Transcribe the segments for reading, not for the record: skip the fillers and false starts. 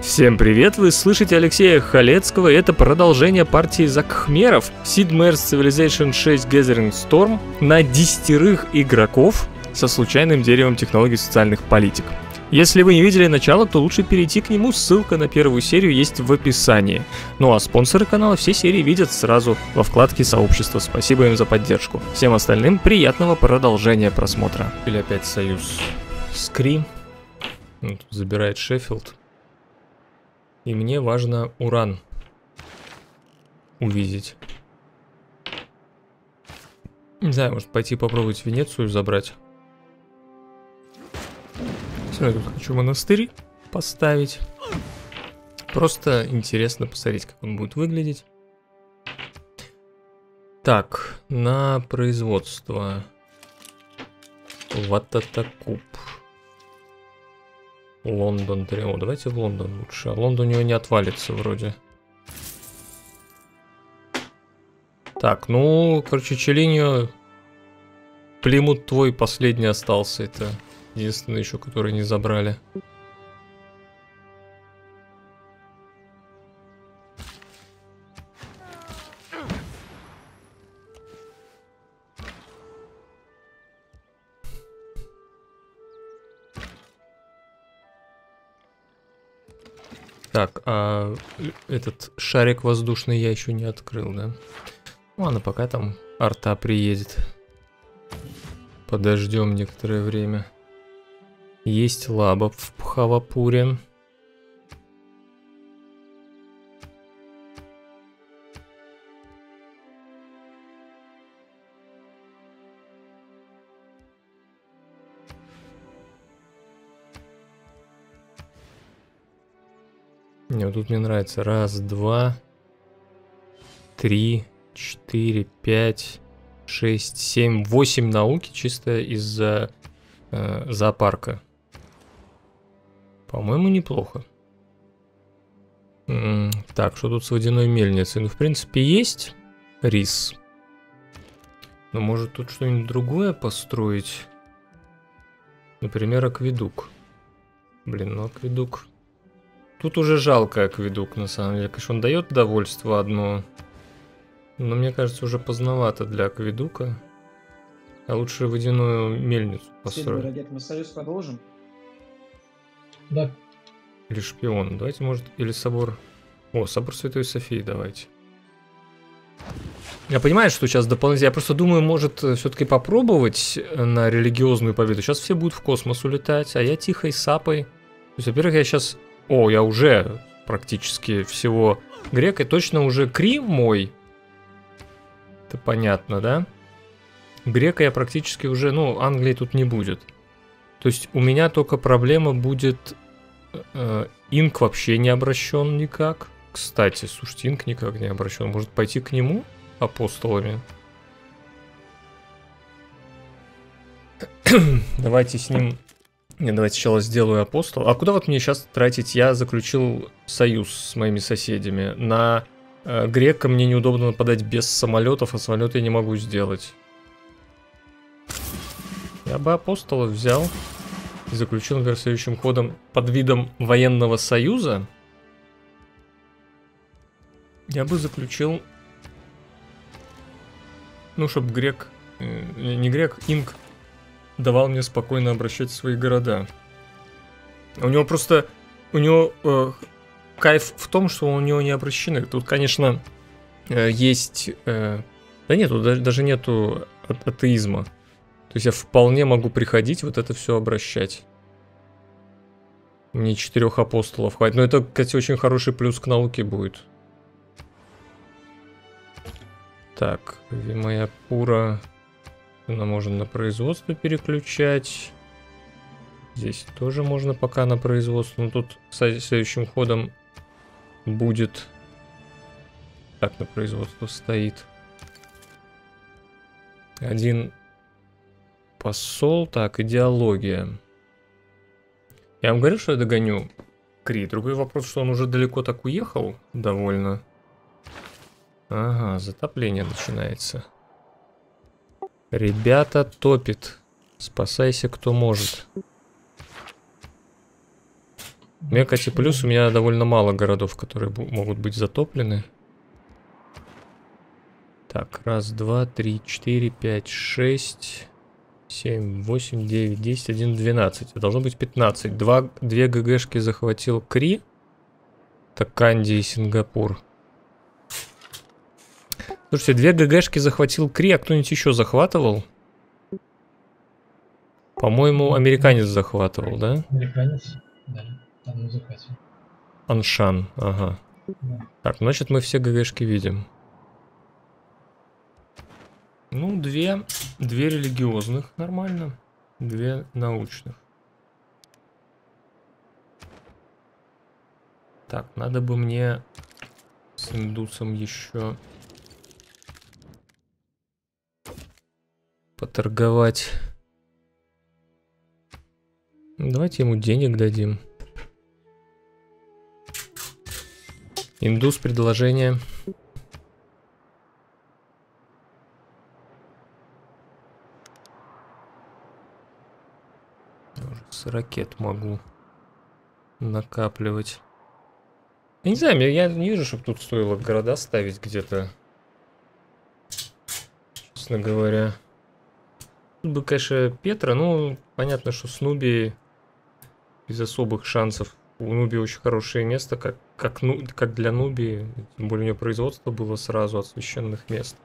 Всем привет, вы слышите Алексея Халецкого, и это продолжение партии за Khmerов Sid Meier's Civilization 6 Gathering Storm на 10 игроков со случайным деревом технологий социальных политик. Если вы не видели начало, то лучше перейти к нему, ссылка на первую серию есть в описании. Ну а спонсоры канала все серии видят сразу во вкладке сообщества, спасибо им за поддержку. Всем остальным приятного продолжения просмотра. Или опять союз с Кри. Тут забирает Шеффилд. И мне важно уран увидеть. Не знаю, может пойти попробовать Венецию забрать. Я тут хочу монастырь поставить. Просто интересно посмотреть, как он будет выглядеть. Так, на производство. Вататакуб. Лондон 3. О, давайте в Лондон лучше. А Лондон у него не отвалится вроде. Так, ну, короче, Челинью. Плимут твой последний остался. Это единственный еще, который не забрали. Так, а этот шарик воздушный я еще не открыл, да? Ладно, пока там арта приедет. Подождем некоторое время. Есть лаба в Пхавапуре. Не, вот тут мне нравится. Раз, два, 3, 4, 5, 6, 7, 8 науки чисто из-за зоопарка. По-моему, неплохо. Так, что тут с водяной мельницей? Ну, в принципе, есть рис. Но может тут что-нибудь другое построить? Например, акведук. Блин, ну акведук... Тут уже жалко акведук, на самом деле. Конечно, он дает довольство одно. Но мне кажется, уже поздновато для акведука. А лучше водяную мельницу построить. Радик, мы союз продолжим? Да. Или шпион. Давайте, может, или собор... О, собор Святой Софии давайте. Я понимаю, что сейчас дополнительно... Я просто думаю, может, все-таки попробовать на религиозную победу. Сейчас все будут в космос улетать, а я тихой сапой. То есть, во-первых, я сейчас... О, я уже практически всего грека. И точно уже Кри мой. Это понятно, да? Грека я практически уже... Ну, Англии тут не будет. То есть у меня только проблема будет... Инк вообще не обращен никак. Кстати, слушайте, Инк никак не обращен. Может пойти к нему апостолами? Давайте с ним... Не, давайте сначала сделаю апостол. А куда вот мне сейчас тратить? Я заключил союз с моими соседями. На грека мне неудобно нападать без самолетов, а самолеты я не могу сделать. Я бы апостолов взял и заключил, например, следующим ходом под видом военного союза. Я бы заключил... Ну, чтобы грек... Не грек, инк давал мне спокойно обращать свои города. У него просто... У него кайф в том, что у него не обращены. Тут, конечно, есть... да нету, даже нету атеизма. То есть я вполне могу приходить вот это все обращать. Мне 4 апостолов хватит. Но это, кстати, очень хороший плюс к науке будет. Так, моя пура... Нам можно на производство переключать. Здесь тоже можно пока на производство. Но тут следующим ходом будет... Так, на производство стоит. Один посол. Так, идеология. Я вам говорил, что я догоню Кри. Другой вопрос, что он уже далеко так уехал. Довольно. Ага, затопление начинается. Ребята, топит. Спасайся, кто может. Мекати плюс у меня довольно мало городов, которые могут быть затоплены. Так, раз, два, три, четыре, пять, шесть, 7, 8, 9, 10, 11, 12. Должно быть 15. Две ГГшки захватил Кри. Так, Канди и Сингапур. Слушайте, две ГГшки захватил Кри, а кто-нибудь еще захватывал? По-моему, американец захватывал, да? Американец, да, там на захвате. Аншан, ага. Да. Так, значит, мы все ГГшки видим. Ну, две религиозных, нормально. Две научных. Так, надо бы мне с индусом еще поторговать. Давайте ему денег дадим. Индус, предложение. С ракет могу накапливать. Я не знаю, я не вижу, чтобы тут стоило города ставить где-то. Честно говоря. Тут бы, конечно, Петра, ну, понятно, что с Нубией без особых шансов. У Нубии очень хорошее место, как для Нубии. Тем более у нее производство было сразу от священных мест.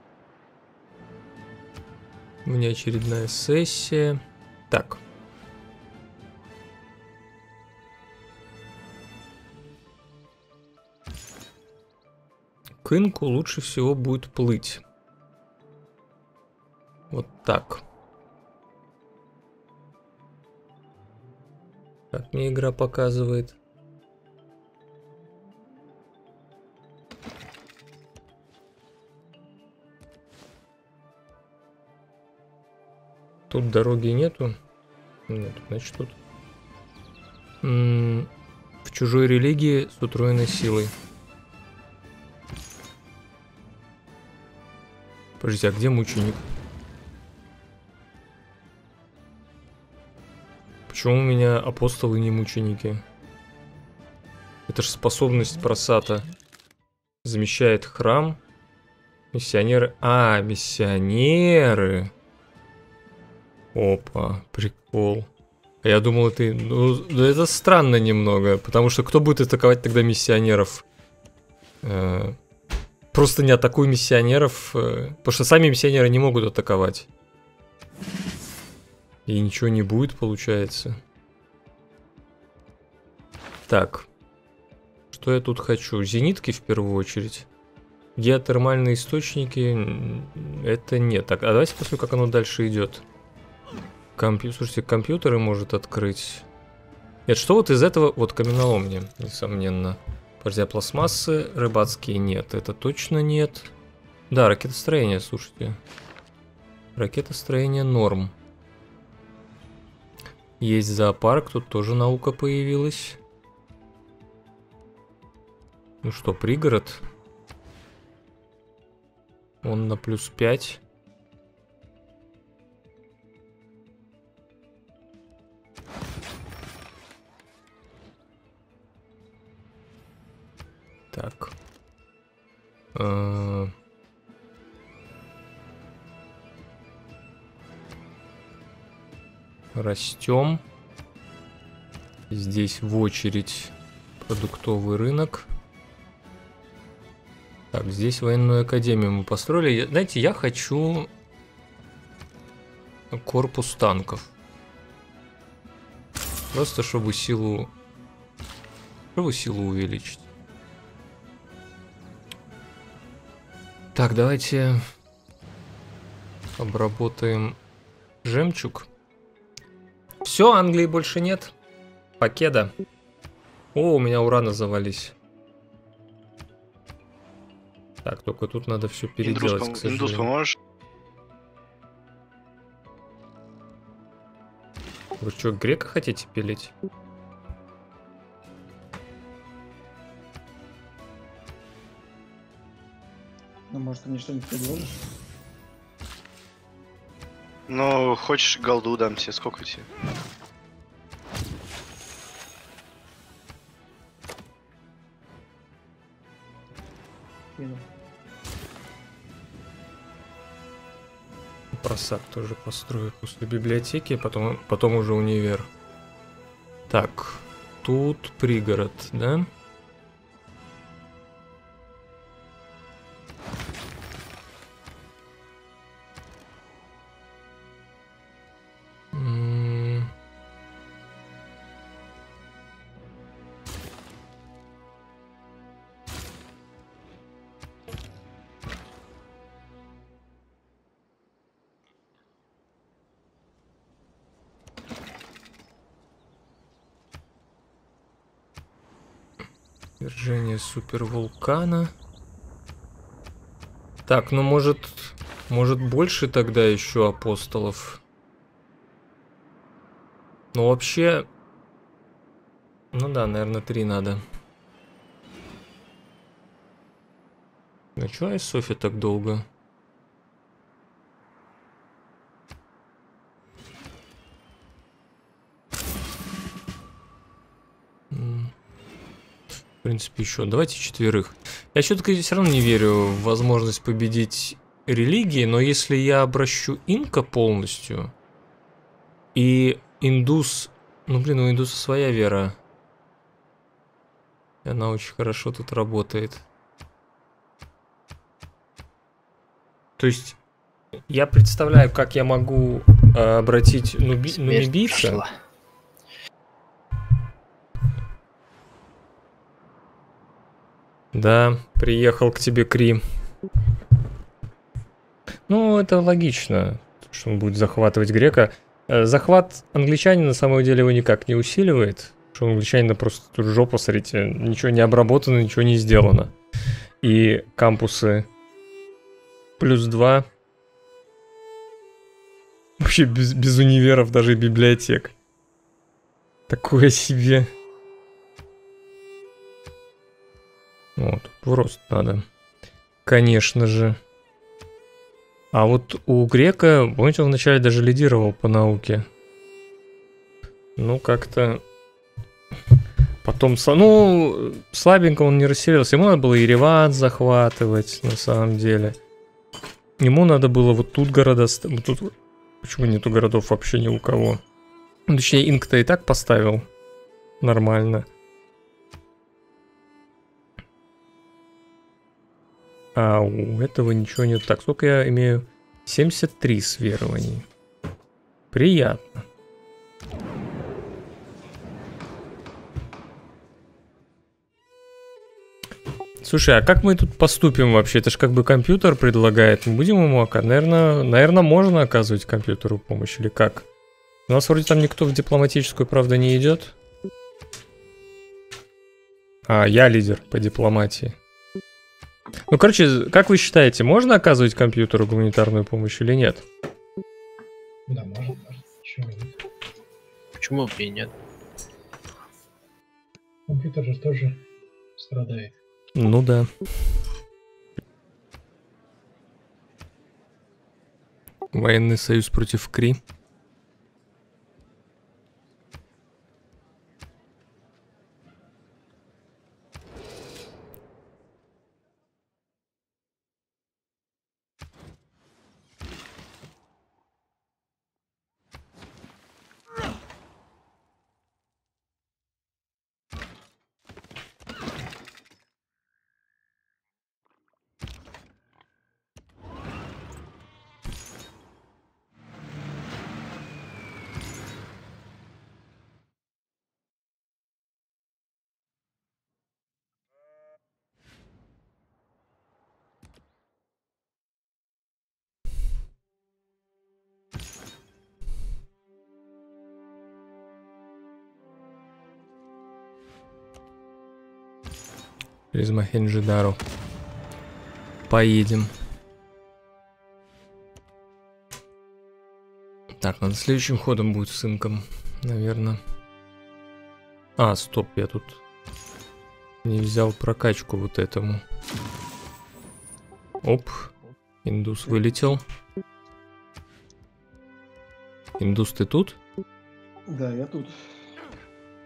У меня очередная сессия. Так. К инку лучше всего будет плыть. Вот так. Как мне игра показывает. Тут дороги нету. Нет, значит тут. В чужой религии с утроенной силой. Подождите, а где мученик? Почему у меня апостолы не мученики? Это же способность просата. Замещает храм. Миссионеры. А, миссионеры. Опа, прикол. Я думал, это... Ну, это странно немного. Потому что кто будет атаковать тогда миссионеров? Просто не атакуй миссионеров. Потому что сами миссионеры не могут атаковать. И ничего не будет, получается. Так. Что я тут хочу? Зенитки в первую очередь. Геотермальные источники. Это нет. Так, а давайте посмотрим, как оно дальше идет. Слушайте, компьютеры может открыть. Нет, что вот из этого? Вот каменоломни, несомненно. Подожди, а пластмассы рыбацкие нет. Это точно нет. Да, ракетостроение, слушайте. Ракетостроение норм. Есть зоопарк, тут тоже наука появилась. Ну что, пригород? Он на +5. Так. Растем. Здесь в очередь продуктовый рынок. Так, здесь военную академию мы построили. Знаете, я хочу корпус танков. Просто чтобы силу увеличить. Так, давайте обработаем жемчуг. Все, Англии больше нет. Покеда. О, у меня урана завались. Так, только тут надо все переделать, к сожалению. Индус, поможешь? Вы что, грека хотите пилить? Ну, может, ты мне что-нибудь предложишь? Ну, хочешь голду дам тебе, сколько тебе? Кину. Просак тоже построю после библиотеки, потом уже универ. Так, тут пригород, да? Свержение супервулкана. Так, ну может больше тогда еще апостолов. Ну вообще, ну да, наверное, 3 надо. Ну чё, Софья так долго? В принципе, еще. Давайте 4. Я что-то все равно не верю в возможность победить религии, но если я обращу инка полностью, и индус... Ну, блин, у индуса своя вера. И она очень хорошо тут работает. То есть, я представляю, как я могу обратить нумибийца. Да, приехал к тебе Кри. Ну, это логично, что он будет захватывать грека. Захват англичанина на самом деле его никак не усиливает. Что у англичанина просто тут жопа, смотрите, ничего не обработано, ничего не сделано. И кампусы +2. Вообще без универов, даже библиотек. Такое себе. Вот, в рост надо. Конечно же. А вот у грека, помните, он вначале даже лидировал по науке. Ну, как-то... Потом, ну, слабенько он не расселился. Ему надо было Ереван захватывать, на самом деле. Ему надо было вот тут города... Вот тут... Почему нету городов вообще ни у кого? Ну, точнее, инк-то и так поставил. Нормально. А у этого ничего нет. Так, сколько я имею? 73 сверований. Приятно. Слушай, а как мы тут поступим вообще? Это же как бы компьютер предлагает. Мы будем ему оказывать? Наверное, можно оказывать компьютеру помощь или как? У нас вроде там никто в дипломатическую, правда, не идет. А, я лидер по дипломатии. Ну, короче, как вы считаете, можно оказывать компьютеру гуманитарную помощь или нет? Да, можно. Почему нет? Почему бы и нет? Компьютер же тоже страдает. Ну да. Военный союз против Кри. Через Мохенджо-Даро. Поедем. Так, надо следующим ходом будет с инком, наверное. А, стоп, я тут не взял прокачку вот этому. Оп, индус вылетел. Индус, ты тут? Да, я тут.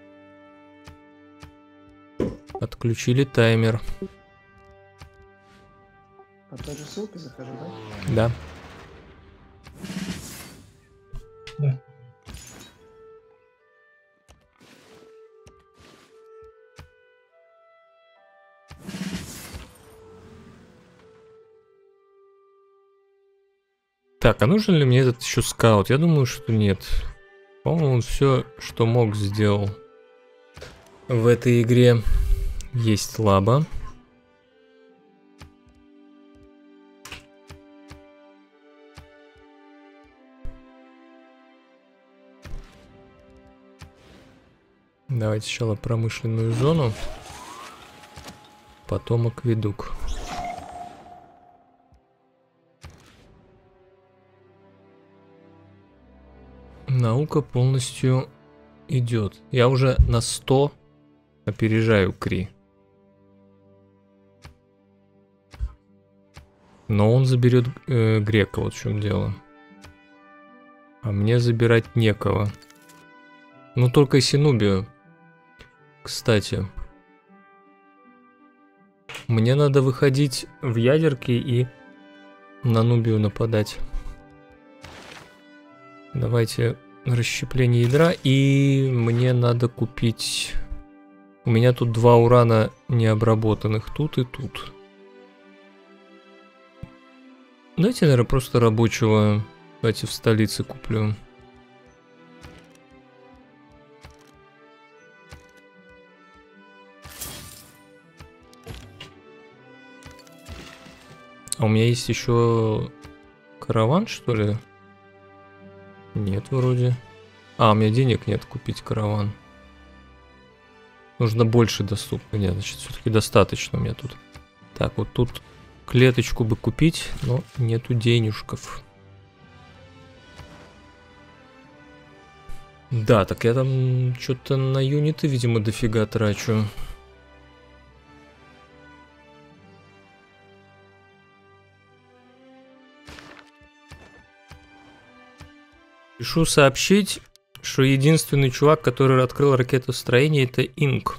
Отключили таймер. По той же ссылке захожу, да? Да. Да. Так, а нужен ли мне этот еще скаут? Я думаю, что нет. По-моему, он все, что мог, сделал. В этой игре есть лаба. Давайте сначала промышленную зону, потом акведук. Наука полностью идет. Я уже на 100 опережаю Кри. Но он заберет грека, вот в чем дело. А мне забирать некого. Ну только Синубию. Кстати, мне надо выходить в ядерки и на Нубию нападать. Давайте расщепление ядра. И мне надо купить... У меня тут 2 урана необработанных. Тут и тут. Давайте, наверное, просто рабочего. Давайте в столице куплю. А у меня есть еще караван, что ли? Нет, вроде. А, у меня денег нет купить караван. Нужно больше доступно. Нет, значит, все-таки достаточно у меня тут. Так, вот тут клеточку бы купить, но нету денежков. Да, так я там что-то на юниты, видимо, дофига трачу. Пишу сообщить, что единственный чувак, который открыл ракетостроение, это Инк.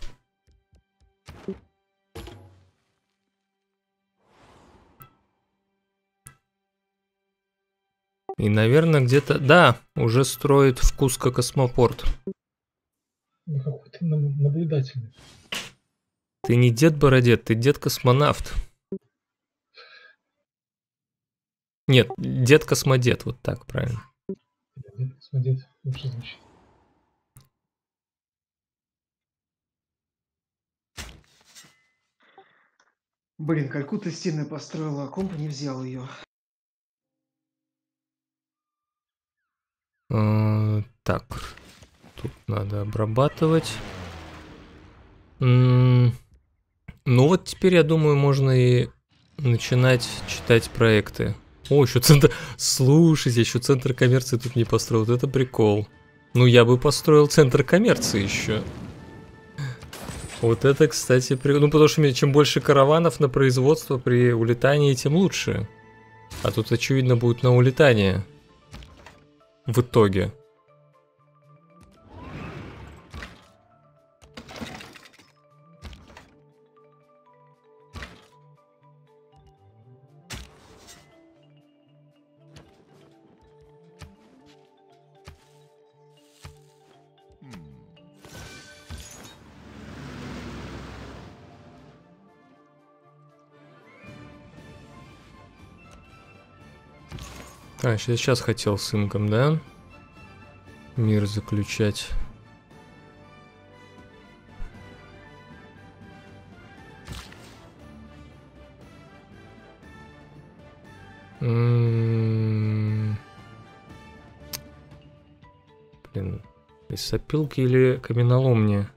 И, наверное, где-то... Да, уже строит в Куско космопорт. Ну, какой-то наблюдательный. Ты не дед-бородед, ты дед-космонавт. Нет, дед-космодед, вот так правильно. Смотреть лучше звучит. Блин, Калькутта стены построила, а комп не взял ее. Так, тут надо обрабатывать. Ну вот теперь, я думаю, можно и начинать читать проекты. О, еще центр... Слушайте, еще центр коммерции тут не построил. Вот это прикол. Ну, я бы построил центр коммерции еще. Вот это, кстати, ну, потому что чем больше караванов на производство при улетании, тем лучше. А тут, очевидно, будет на улетание. В итоге. А, сейчас хотел с Инком, да? Мир заключать. Блин. Лесопилки или каменоломни?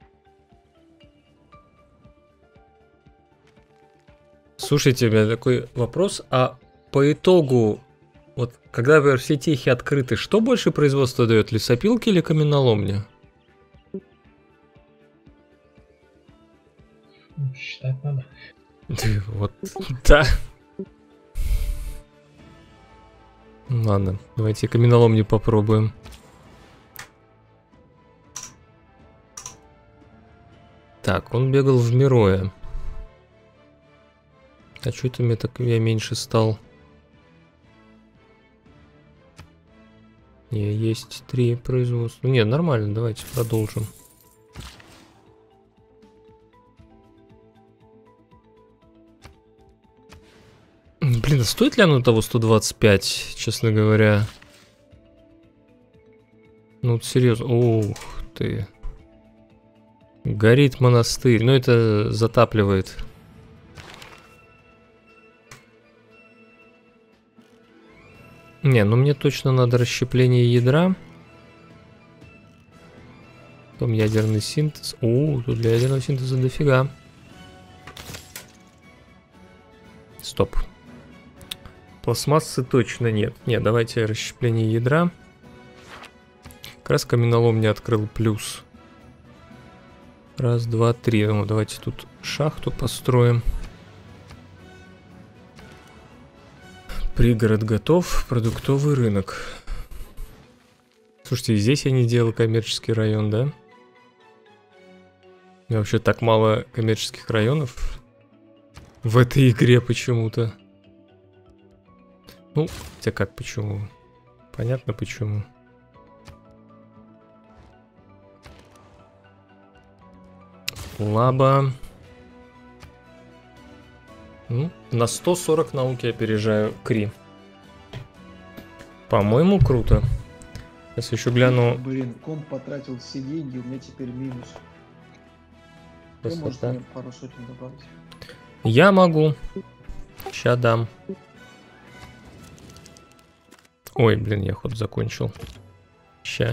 Слушайте, у меня такой вопрос. А по итогу, вот когда все техи открыты, что больше производства дает? Лесопилки или каменоломня? Считать надо. Вот, да. Ладно, давайте каменоломню попробуем. Так, он бегал в Мироя. А что это мне так я меньше стал? Не, есть 3 производства. Не, нормально, давайте продолжим. Блин, а стоит ли оно того 125, честно говоря? Ну, вот серьезно. Ух ты. Горит монастырь. Ну, это затапливает. Не, ну мне точно надо расщепление ядра. Потом ядерный синтез. О, тут для ядерного синтеза дофига. Стоп. Пластмассы точно нет. Не, давайте расщепление ядра. Как раз каменолом не открыл плюс. Раз, два, три. Ну, давайте тут шахту построим. Пригород готов. Продуктовый рынок. Слушайте, здесь я не делал коммерческий район, да? У меня вообще так мало коммерческих районов в этой игре почему-то. Ну, хотя как почему? Понятно почему. Лаба. Ну, на 140 науки опережаю Кри. По-моему, круто. Сейчас еще гляну. Блин, комп потратил все деньги, у меня теперь минус. Ты можешь мне пару сотен добавить? Я могу. Ща дам. Ой, блин, я ход закончил. Ща.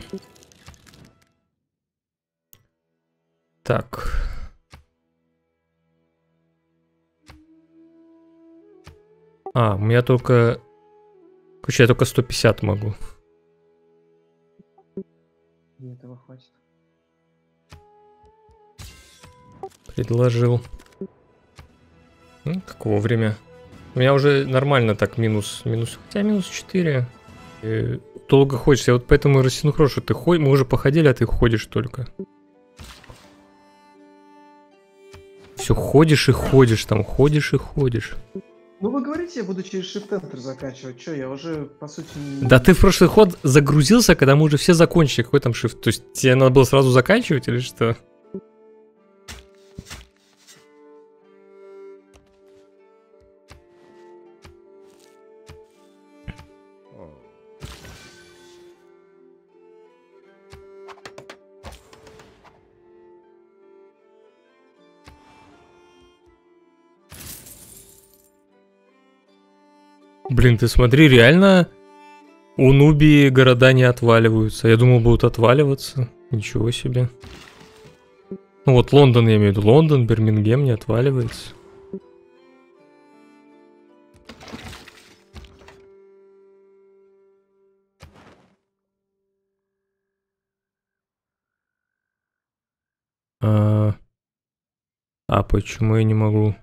Так. А, у меня только... Короче, я только 150 могу. Мне этого хватит. Предложил. Как вовремя. У меня уже нормально так минус. Хотя минус 4. Долго ходишь. Я вот поэтому и рассинхрошу. Ты ходишь, мы уже походили, а ты ходишь только. Все ходишь и ходишь, там ходишь и ходишь. Ну вы говорите, я буду через Shift-Enter заканчивать. Че, я уже, по сути... Да ты в прошлый ход загрузился, когда мы уже все закончили. Какой там Shift? То есть тебе надо было сразу заканчивать или что? Блин, ты смотри, реально у Нубии города не отваливаются. Я думал, будут отваливаться. Ничего себе. Ну вот Лондон, я имею в виду. Лондон, Бирмингем не отваливается. А почему я не могу?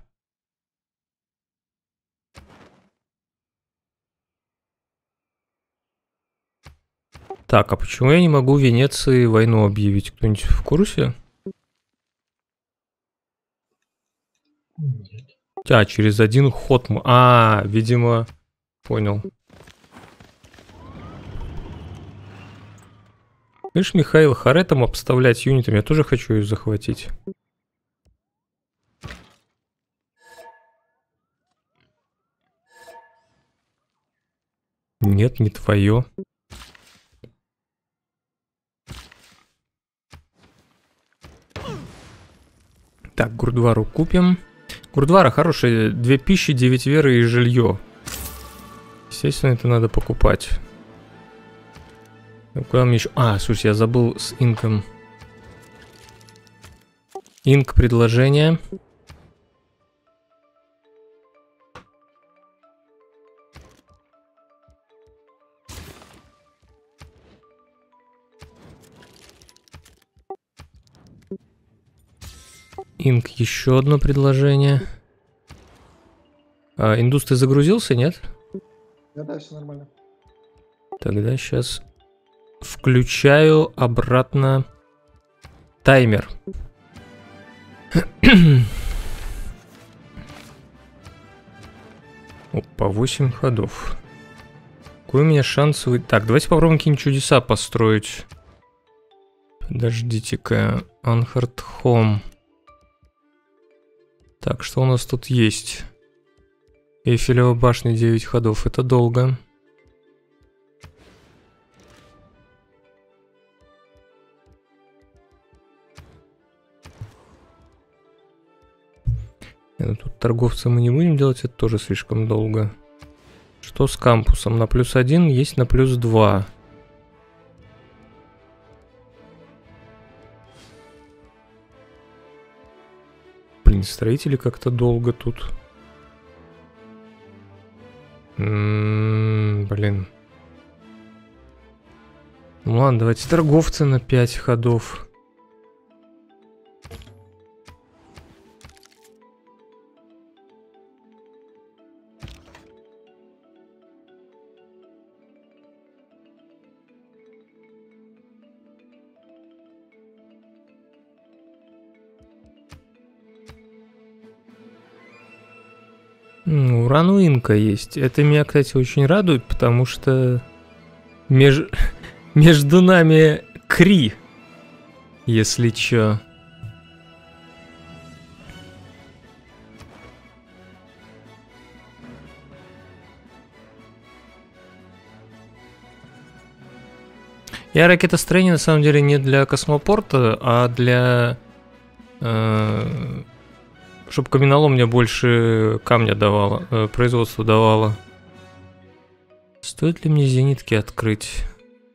Так, а почему я не могу в Венеции войну объявить? Кто-нибудь в курсе? Нет. А, через один ход... А, видимо, понял. Видишь, Михаил, харе там обставлять юнитами. Я тоже хочу ее захватить. Нет, не твое. Так, Гурдвару купим. Гурдвара хорошая. 2 пищи, 9 веры и жилье. Естественно, это надо покупать. Куда мне еще... А, слушай, я забыл с инком. Инк предложение. Инк, еще одно предложение. Индус, ты загрузился, нет? Да, все нормально. Тогда сейчас включаю обратно таймер. Опа, 8 ходов. Какой у меня шанс вы... Так, давайте попробуем какие-нибудь чудеса построить. Подождите-ка. Анхард Хом. Так, что у нас тут есть? Эйфелева башня 9 ходов. Это долго. Тут торговца мы не будем делать, это тоже слишком долго. Что с кампусом? На +1 есть на +2. Блин, строители как-то долго тут. Блин. Ну ладно, давайте торговца на 5 ходов. Урануинка есть. Это меня, кстати, очень радует, потому что между нами Кри, если чё. Я ракетостроение на самом деле не для космопорта, а для... чтобы каменолом мне больше камня давало, производство давало. Стоит ли мне зенитки открыть?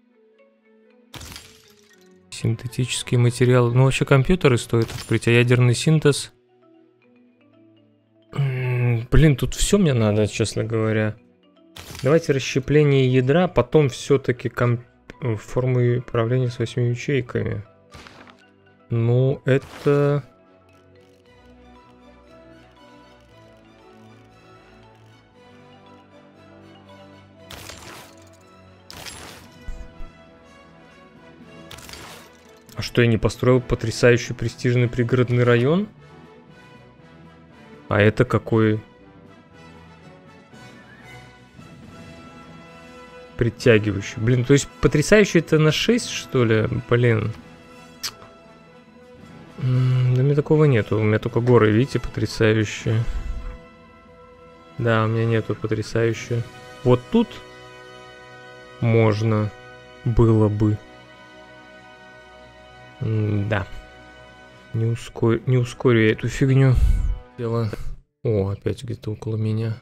Синтетические материалы. Ну, вообще компьютеры стоит открыть, а ядерный синтез... Блин, тут все мне надо, честно говоря. Давайте расщепление ядра, потом все-таки формы управления с 8 ячейками. Ну, это... А что, я не построил потрясающий престижный пригородный район? А это какой? Притягивающий. Блин, то есть потрясающий это на 6, что ли? Блин. Да у меня такого нету. У меня только горы, видите, потрясающие. Да, у меня нету потрясающие. Вот тут можно было бы. Да. Не ускорю я эту фигню. Дело. О, опять где-то около меня.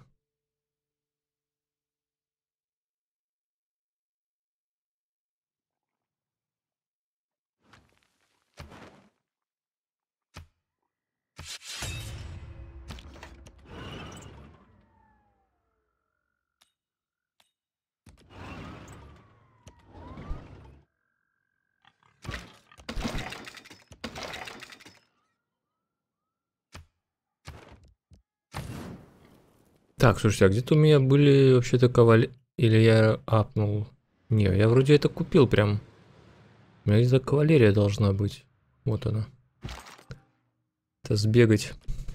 Так, слушайте, а где-то у меня были вообще-то кавалерии... Или я апнул? Не, я вроде это купил прям. У меня где-то кавалерия должна быть. Вот она. Это сбегать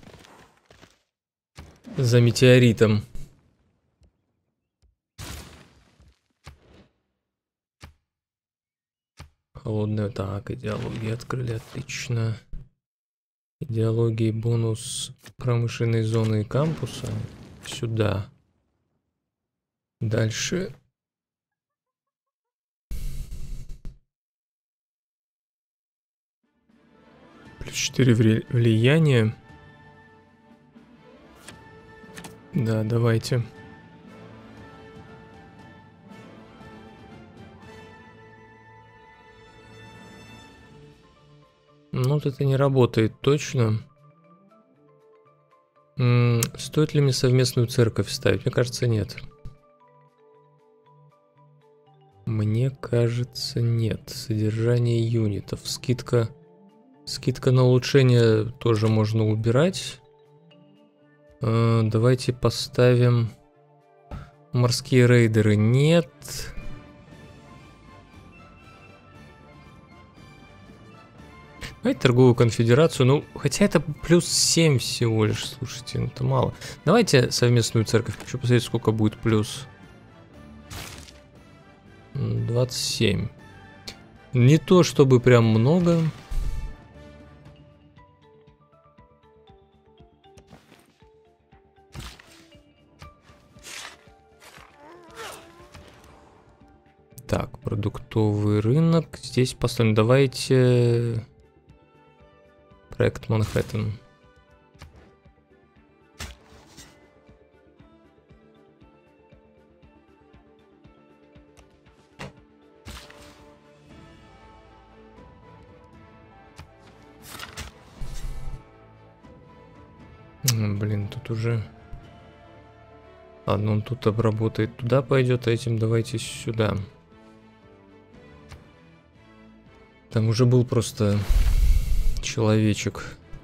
за метеоритом. Холодная... Так, идеологии открыли, отлично. Идеологии бонус промышленной зоны и кампуса. Сюда. Дальше. Плюс 4 влияния. Да, давайте. Ну, вот это не работает точно. Стоит ли мне совместную церковь ставить? Мне кажется, нет. Мне кажется, нет. Содержание юнитов. Скидка на улучшение тоже можно убирать. Давайте поставим морские рейдеры. Нет. Давайте торговую конфедерацию. Ну, хотя это плюс 7 всего лишь, слушайте, ну это мало. Давайте совместную церковь. Хочу посмотреть, сколько будет плюс. 27. Не то, чтобы прям много. Так, продуктовый рынок. Здесь поставим. Давайте... Проект Манхэттен. Блин, тут уже... Ладно, он тут обработает, туда пойдет, а этим давайте сюда. Там уже был просто человечек.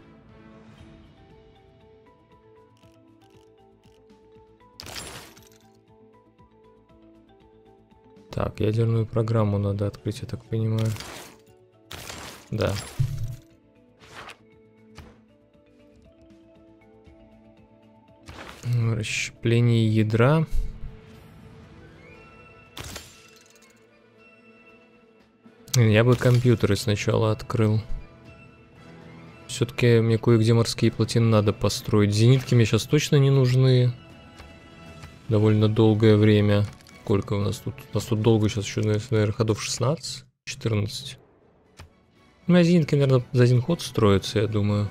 Так, ядерную программу надо открыть, я так понимаю. Да. Расщепление ядра. Я бы компьютеры сначала открыл. Все-таки мне кое-где морские плотины надо построить. Зенитки мне сейчас точно не нужны. Довольно долгое время. Сколько у нас тут? У нас тут долго сейчас еще, наверное, ходов 16, 14. Ну, а зенитки, наверное, за один ход строятся, я думаю.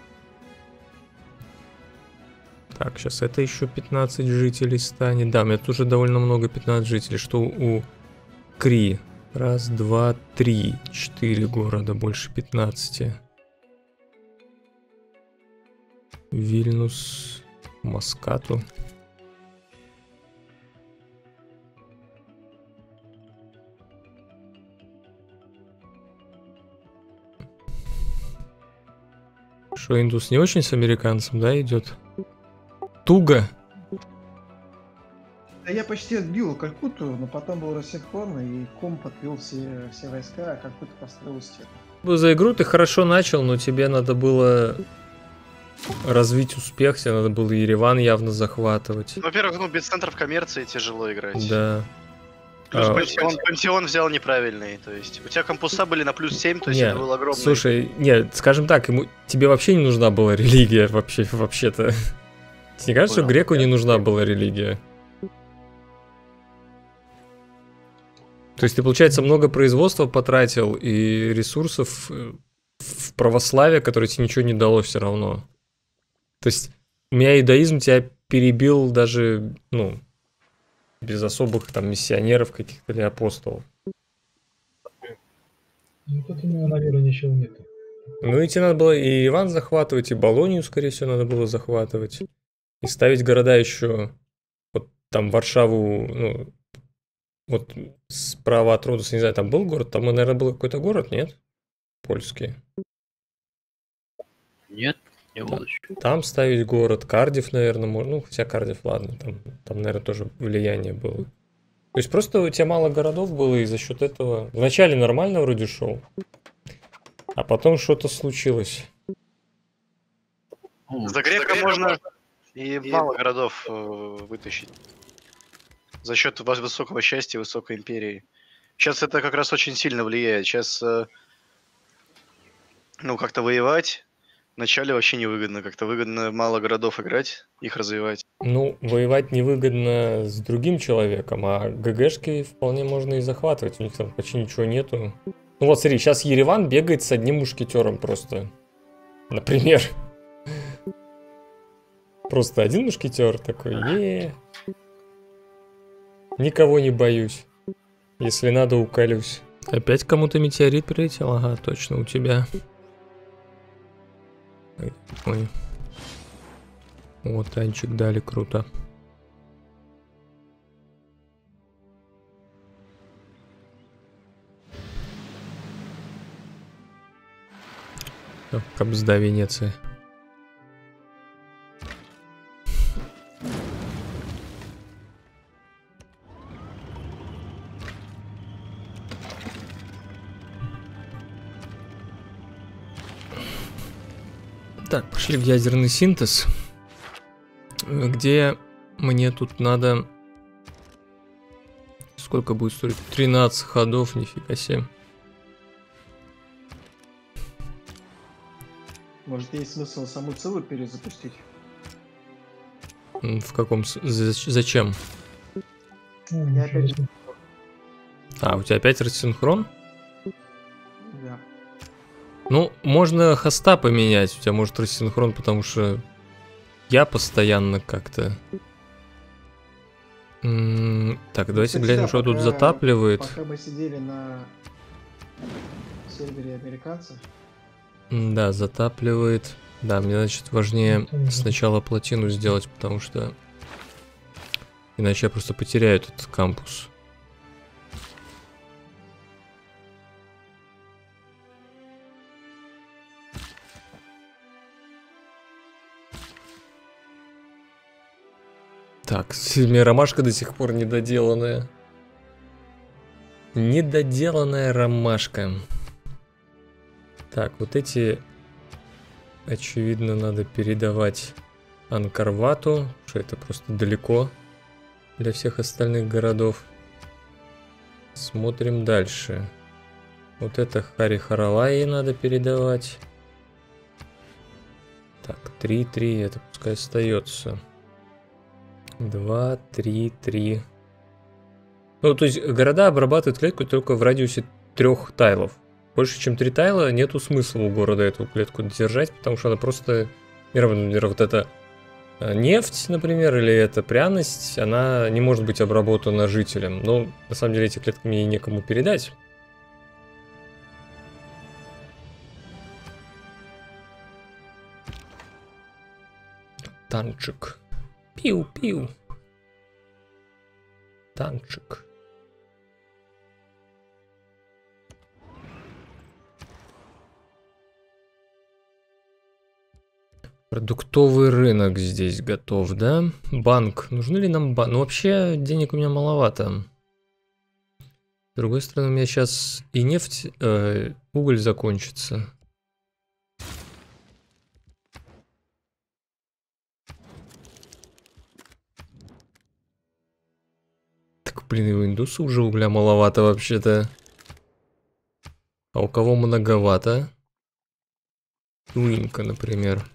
Так, сейчас это еще 15 жителей станет. Да, у меня тоже довольно много, 15 жителей. Что у Кри? Раз, два, три, 4 города, больше 15. Вильнюс, Маскату. Что, индус не очень с американцем, да, идет? Туго. Да я почти отбил Калькутту, но потом был рассинхрон, и Ком подвел все войска, а Калькутта построил стену. За игру ты хорошо начал, но тебе надо было развить успех, тебе надо было Ереван явно захватывать. Во-первых, ну, без центров коммерции тяжело играть. Да. Плюс пансион взял неправильный, то есть у тебя кампуса были на плюс 7, то есть Нет, это был огромный. слушай, нет, скажем так, тебе вообще не нужна была религия, вообще-то. Тебе не кажется, что греку не нужна была религия? То есть ты, получается, много производства потратил и ресурсов в православие, которое тебе ничего не дало все равно. То есть у меня иудаизм тебя перебил даже, ну, без особых там миссионеров каких-то или апостолов. Ну, тут у него, наверное, ничего нет. Ну и тебе надо было и Иван захватывать, и Болонию, скорее всего, надо было захватывать. И ставить города еще, вот там Варшаву, ну, вот справа от Родоса, не знаю, там был город? Там, наверное, был какой-то город, нет? Польский. Нет, не было еще. Там ставить город. Кардифф, наверное, можно. Ну, хотя Кардифф, ладно, там, наверное, тоже влияние было. То есть просто у тебя мало городов было, и за счет этого... Вначале нормально вроде шел, а потом что-то случилось. За грека можно и мало городов вытащить. За счет высокого счастья, высокой империи. Сейчас это как раз очень сильно влияет. Сейчас, ну, как-то воевать вначале вообще невыгодно. Как-то выгодно мало городов играть, их развивать. Ну, воевать невыгодно с другим человеком, а ГГшки вполне можно и захватывать. У них там почти ничего нету. Ну вот смотри, сейчас Ереван бегает с одним мушкетером просто. Например. Просто один мушкетер такой, никого не боюсь. Если надо, уколюсь. Опять кому-то метеорит прилетел? Ага, точно, у тебя. Ой. Вот, танчик дали, круто. Кобзда Венеции. Так, пошли в ядерный синтез, где мне тут надо... Сколько будет стоить? 13 ходов, нифига себе. Может, есть смысл саму целую перезапустить? В каком... Зачем? Ну, Я ничего опять- себе. А, у тебя опять рассинхрон? Да. Ну, можно хоста поменять, у тебя может рассинхрон, потому что я постоянно как-то... Так, давайте Кстати, глянем, да, что тут пока- затапливает. Пока мы сидели на сервере американцев, Да, затапливает. Да, мне, значит, важнее сначала плотину сделать, потому что... Иначе я просто потеряю этот кампус. Так, ромашка до сих пор недоделанная. Недоделанная ромашка. Так, вот эти, очевидно, надо передавать Анкарвату, что это просто далеко для всех остальных городов. Смотрим дальше. Вот это Хари-Харалайи надо передавать. Так, 3-3, это пускай остается. 2, 3, 3. Ну, то есть города обрабатывают клетку только в радиусе 3 тайлов. Больше, чем 3 тайла, нету смысла у города эту клетку держать, потому что она просто... Например, вот эта нефть, например, или эта пряность, она не может быть обработана жителем. Но, на самом деле, эти клетки мне некому передать. Танчик. Пиу-пиу. Танчик. Продуктовый рынок здесь готов, да? Банк. Нужны ли нам банк? Ну, вообще, денег у меня маловато. С другой стороны, у меня сейчас и нефть, уголь закончится. Блин, и у индуса уже угля маловато вообще-то. А у кого многовато? У инка, например.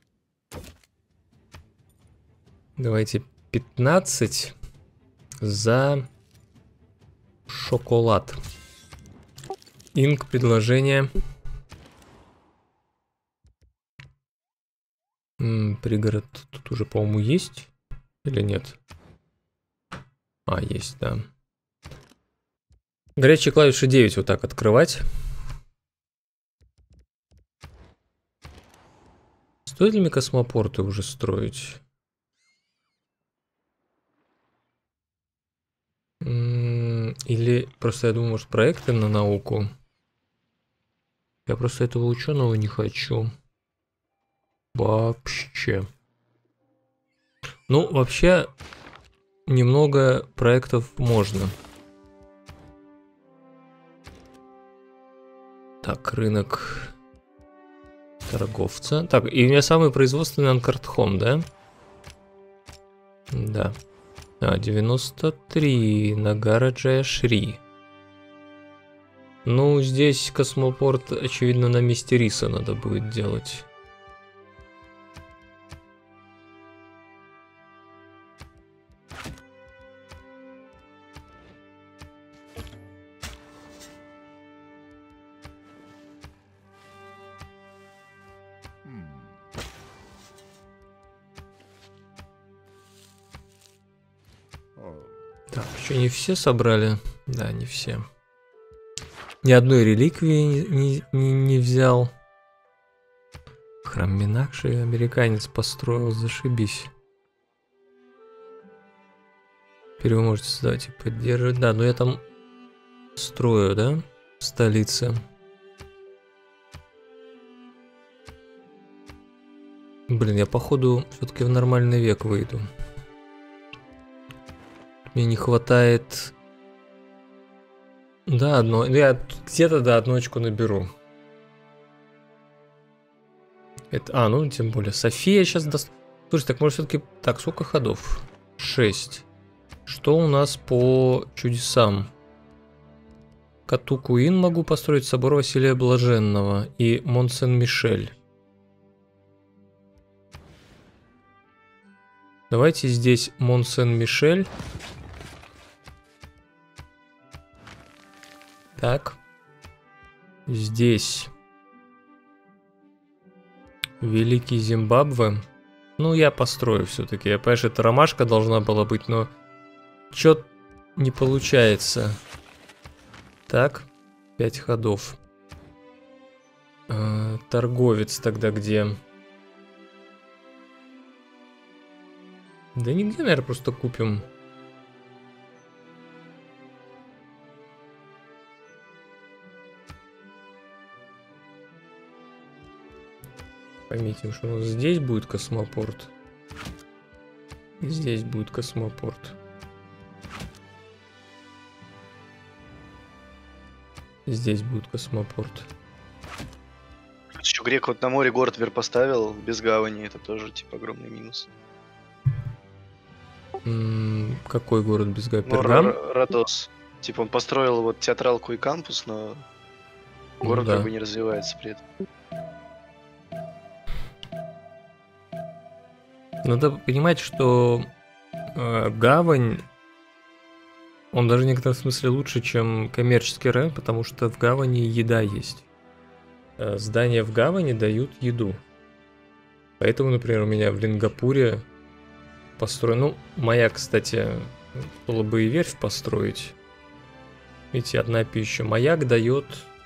Давайте 15 за шоколад. Инк, предложение. Пригород тут уже, по-моему, есть? Или нет? А, есть, да. Горячие клавиши 9 вот так открывать. Стоит ли мне космопорты уже строить? Или просто я думаю, может, проекты на науку? Я просто этого ученого не хочу. Вообще. Ну, вообще... Немного проектов можно. Так, рынок торговца. Так, и у меня самый производственный Анкартхом, да? Да. А, 93. Нагара Джаяшри. Ну, здесь космопорт, очевидно, на месте риса надо будет делать. Так, еще не все собрали? Да, не все. Ни одной реликвии не взял. Храм Минакши американец построил, зашибись. Теперь вы можете создавать и поддерживать. Да, но я там строю, да? В столице. Блин, я походу все-таки в нормальный век выйду. Мне не хватает... Да, одно... Я где-то, да, одну очку наберу. Это, ну тем более. София сейчас даст... Слушай, так может все-таки... Так, сколько ходов? 6. Что у нас по чудесам? Кату-Куин могу построить, собор Василия Блаженного и Мон-Сен-Мишель. Давайте здесь Мон-Сен-Мишель. Так. Здесь Великий Зимбабве. Ну, я построю все-таки. Я, понимаешь, это ромашка должна была быть, но чё не получается. Так, 5 ходов. Торговец тогда где? Да нигде, наверное, просто купим. Пометим, что у нас здесь будет космопорт. И здесь будет космопорт. Здесь будет космопорт. Еще грек вот на море город теперь поставил, без гавани, это тоже, типа, огромный минус. Какой город без гавани? Ну, Пергам? Родос. Типа, он построил вот театралку и кампус, но город да. как бы не развивается при этом. Надо понимать, что гавань, он даже в некотором смысле лучше, чем коммерческий район, потому что в гавани еда есть. Здания в гавани дают еду. Поэтому, например, у меня в Лингапуре построен... Ну, маяк, кстати, было бы и верфь построить. Видите, одна пища. Маяк дает...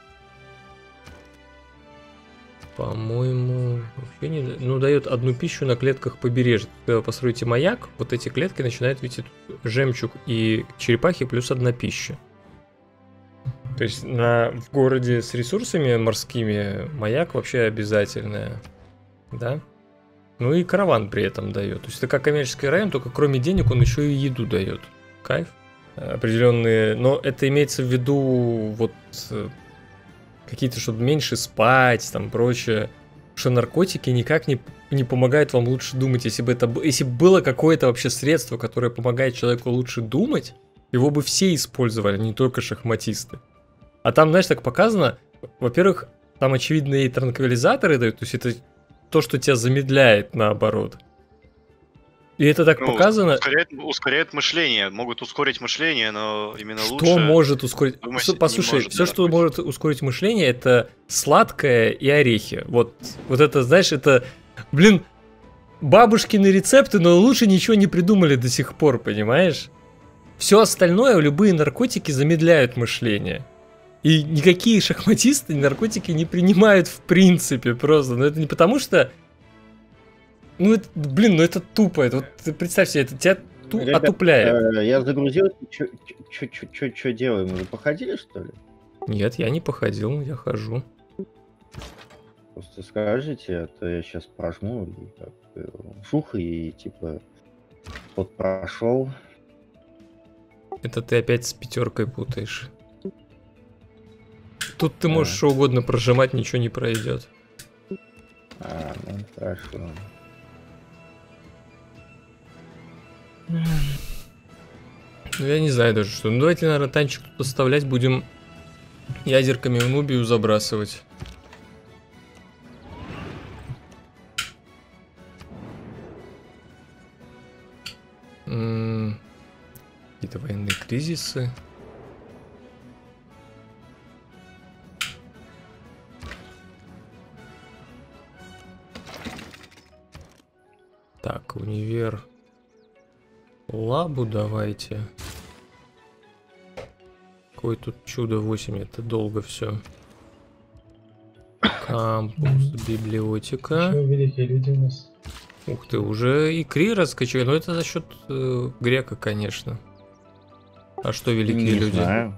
По-моему, вообще не... Ну, дает одну пищу на клетках побережья. Когда вы построите маяк, вот эти клетки начинают, видите, жемчуг и черепахи плюс одна пища. То есть в городе с ресурсами морскими маяк вообще обязательная. Да? Ну и караван при этом дает. То есть это как коммерческий район, только кроме денег он еще и еду дает. Кайф. Определенные... Но это имеется в виду вот... Какие-то, чтобы меньше спать, там, прочее. Потому что наркотики никак не помогают вам лучше думать. Если бы было какое-то вообще средство, которое помогает человеку лучше думать, его бы все использовали, не только шахматисты. А там, знаешь, так показано, во-первых, там очевидные транквилизаторы дают, то есть это то, что тебя замедляет, наоборот. И это так показано... Ускоряет мышление. Могут ускорить мышление, но именно что лучше... Что может ускорить... Послушай, может, все, что может ускорить мышление, это сладкое и орехи. Вот это, знаешь, это... Блин, бабушкины рецепты, но лучше ничего не придумали до сих пор, понимаешь? Все остальное, любые наркотики замедляют мышление. И никакие шахматисты наркотики не принимают в принципе просто. Но это не потому что... Ну, это, блин, ну это тупо. Это, вот, представь себе, это тебя отупляет. Я загрузился. Что делаем? Вы походили, что ли? Нет, я не походил, я хожу. Просто скажите, а то я сейчас прожму и так, шух, и типа вот прошел. Это ты опять с пятеркой путаешь. Тут ты можешь что угодно прожимать, ничего не пройдет. Ну хорошо. Ну я не знаю даже что. Ну давайте, наверное, танчик тут оставлять, будем ядерками в Нубию забрасывать. Какие-то военные кризисы. Так, универ. Лабу давайте. Какое тут чудо 8, это долго все. Кампус, библиотека. Великие люди у нас. Ух ты, уже икри раскачали, но это за счет грека, конечно. А что великие люди? Знаю.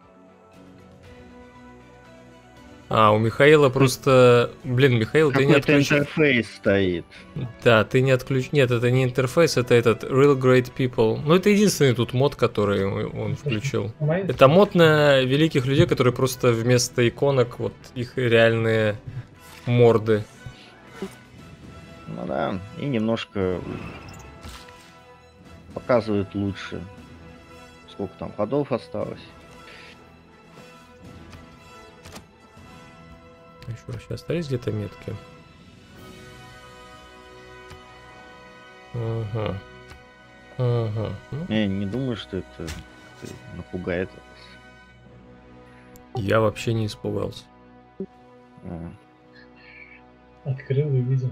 А, у Михаила просто... Блин, Михаил, ты не отключил... интерфейс стоит. Да, ты не отключил... Нет, это не интерфейс, это этот Real Great People. Ну, это единственный тут мод, который он включил. Это мод на великих людей, которые просто вместо иконок, вот их реальные морды. Ну да, и немножко показывает лучше. Сколько там ходов осталось. Еще вообще остались где-то метки? Ага. Ага. Ну, Я не думаю, что это напугает вас. я вообще не испугался. А, Открыл и видел.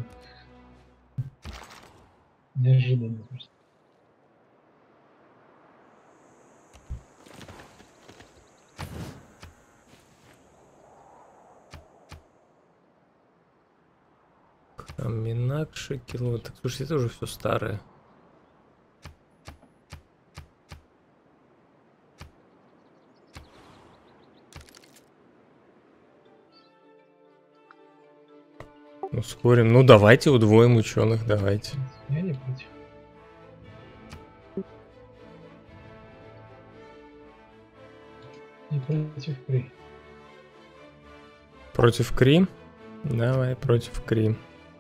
Неожиданно просто. Минакши, кило. Так, слушайте, это уже все старое. Ускорим. Ну, давайте удвоим ученых, давайте. Я не против. Не против Крей. Против Крим? Давай, против Крим.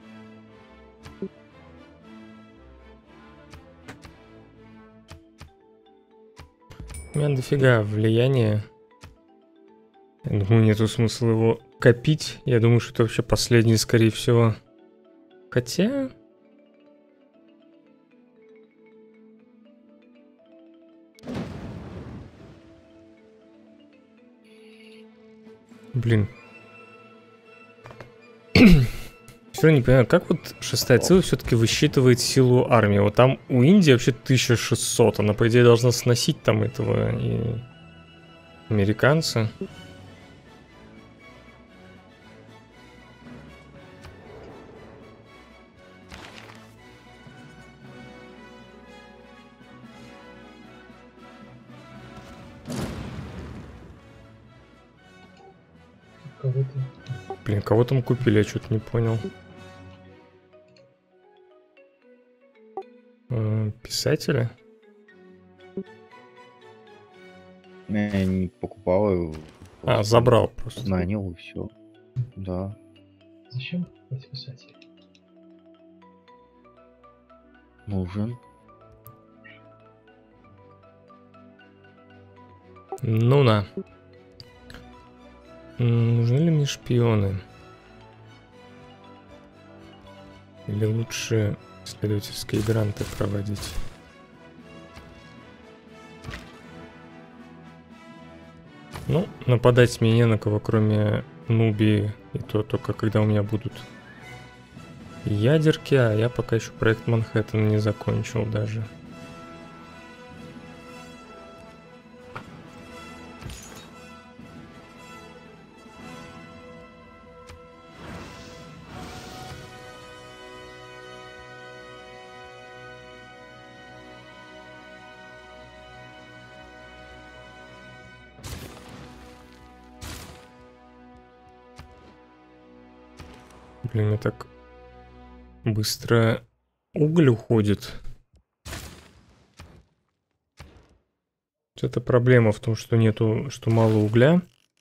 У меня дофига влияния. Я думаю, нету смысла его копить. Я думаю, что это вообще последний, скорее всего. Хотя... Блин. Все равно не понимаю, как вот шестая цифра все-таки высчитывает силу армии. Вот там у Индии вообще 1600. Она, по идее, должна сносить там этого и американца. Кого-то. Блин, кого там купили, я что-то не понял. Писателя? я не покупал его. А, забрал просто. Нанял и все. Да. Зачем покупать писателей? Нужен. Ну на. Нужны ли мне шпионы? Или лучше исследовательские гранты проводить? Ну, нападать мне не на кого, кроме Нубии. И то только когда у меня будут ядерки, а я пока еще проект Манхэттен не закончил даже. Блин, мне так быстро уголь уходит. Это проблема в том, что нету, что мало угля.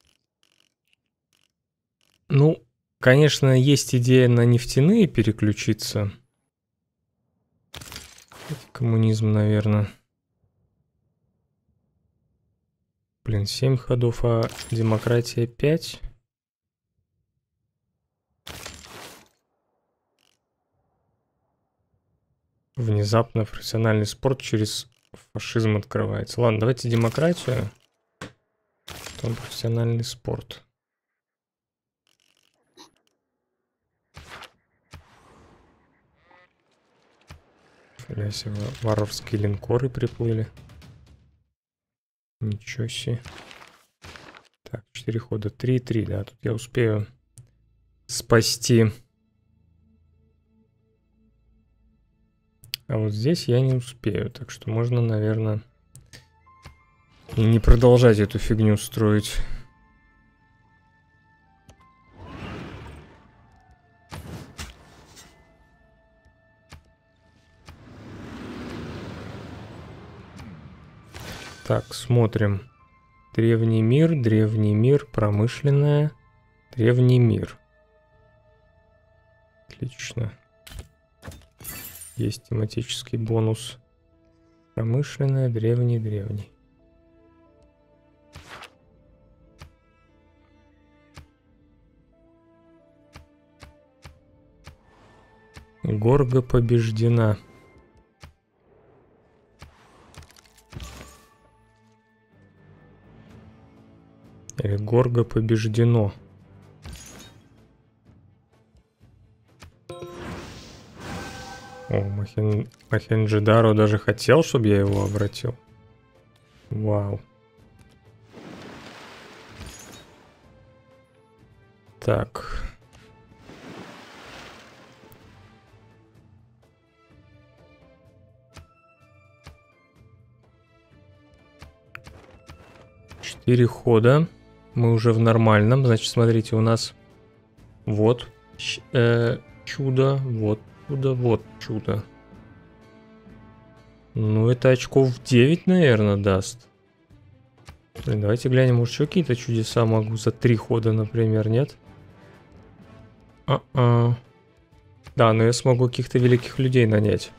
Ну, конечно, есть идея на нефтяные переключиться. Это коммунизм, наверное. Блин, 7 ходов, а демократия 5. Внезапно профессиональный спорт через фашизм открывается. Ладно, давайте демократию. Потом профессиональный спорт. Если варварские линкоры приплыли. Ничего себе. Так, 4 хода. 3-3, да. Тут я успею спасти. А вот здесь я не успею. Так что можно, наверное, и не продолжать эту фигню строить. Так, смотрим. Древний мир, промышленная, древний мир. Отлично. есть тематический бонус. Промышленная, древний. Горга побеждена. Или Горга побеждено. О, Мохенджидаро даже хотел, чтобы я его обратил. Вау. Так. Четыре хода. Мы уже в нормальном. Значит, смотрите, у нас вот чудо, вот чудо, вот чудо. Ну, это очков 9, наверное, даст. Блин, давайте глянем, может, еще какие-то чудеса могу за 3 хода, например, нет? Да, но я смогу каких-то великих людей нанять.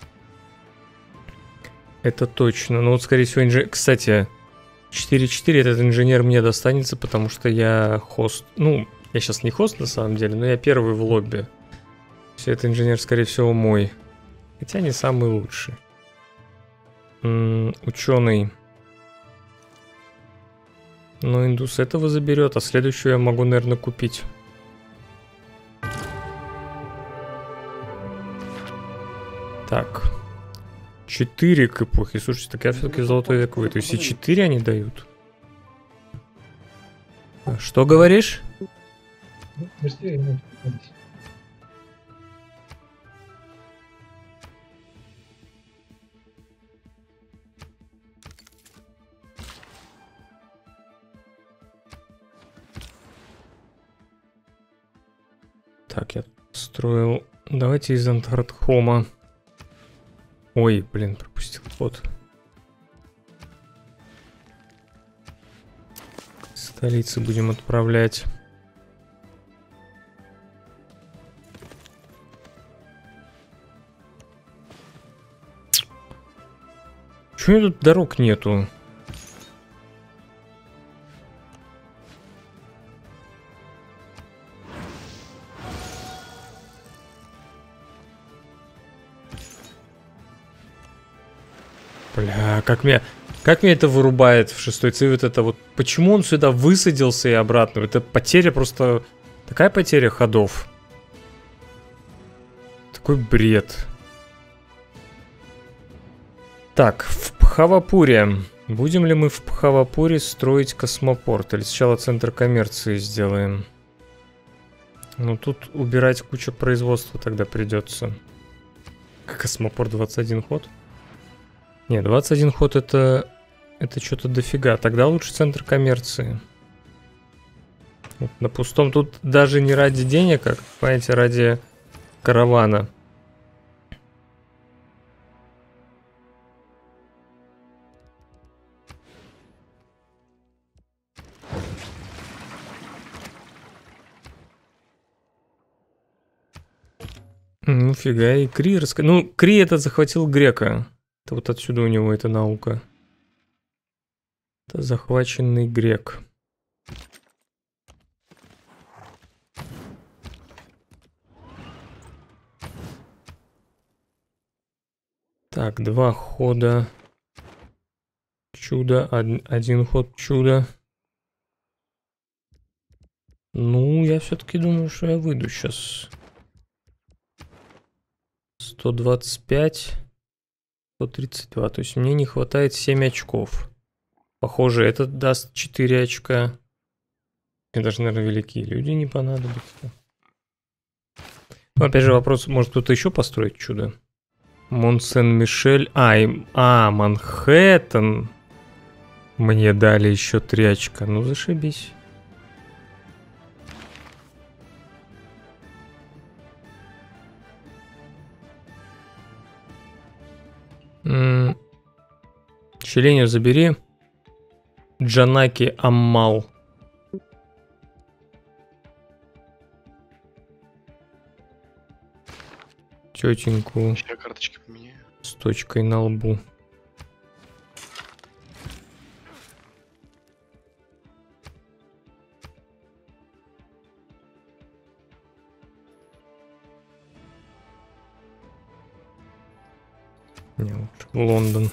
Это точно. Ну, вот, скорее всего, кстати, 4-4 этот инженер мне достанется, потому что я хост. Ну, я сейчас не хост на самом деле, но я первый в лобби. Все этот инженер, скорее всего, мой. Хотя не самый лучший. Ученый. Ну, индус этого заберет, а следующую я могу, наверное, купить. Так. 4 к эпохе. Слушайте, так я все-таки золотой век выйду. Если 4 они дают. Что говоришь? Быстрее, Так, я строил. Давайте из Антхардхома. Ой, блин, пропустил ход. Столицы будем отправлять. Чего тут дорог нету? Бля, как меня это вырубает в 6-й цивет, это вот... Почему он сюда высадился и обратно? Это потеря просто... Такая потеря ходов. Такой бред. Так, в Пхавапуре. Будем ли мы в Пхавапуре строить космопорт? Или сначала центр коммерции сделаем? Ну, тут убирать кучу производства тогда придется. Космопорт 21 ход? Не, 21 ход это что-то дофига. Тогда лучше центр коммерции. Вот на пустом. Тут даже не ради денег, как, понимаете, ради каравана. Ну фига, и Кри Ну, Кри этот захватил грека. Это вот отсюда у него эта наука. Это захваченный грек. Так, 2 хода. Чудо. 1 ход чудо. Ну, я все-таки думаю, что я выйду сейчас. 125. 132. То есть мне не хватает 7 очков. Похоже, этот даст 4 очка. Мне даже, наверное, великие люди не понадобятся. Ну, опять же, вопрос, может кто-то еще построить чудо? Мон-Сен-Мишель. Манхэттен. Мне дали еще 3 очка. Ну, зашибись. Челению забери. Джанаки Аммал. тетеньку Сейчас карточки поменяю. с точкой на лбу. Не, лучше в Лондон.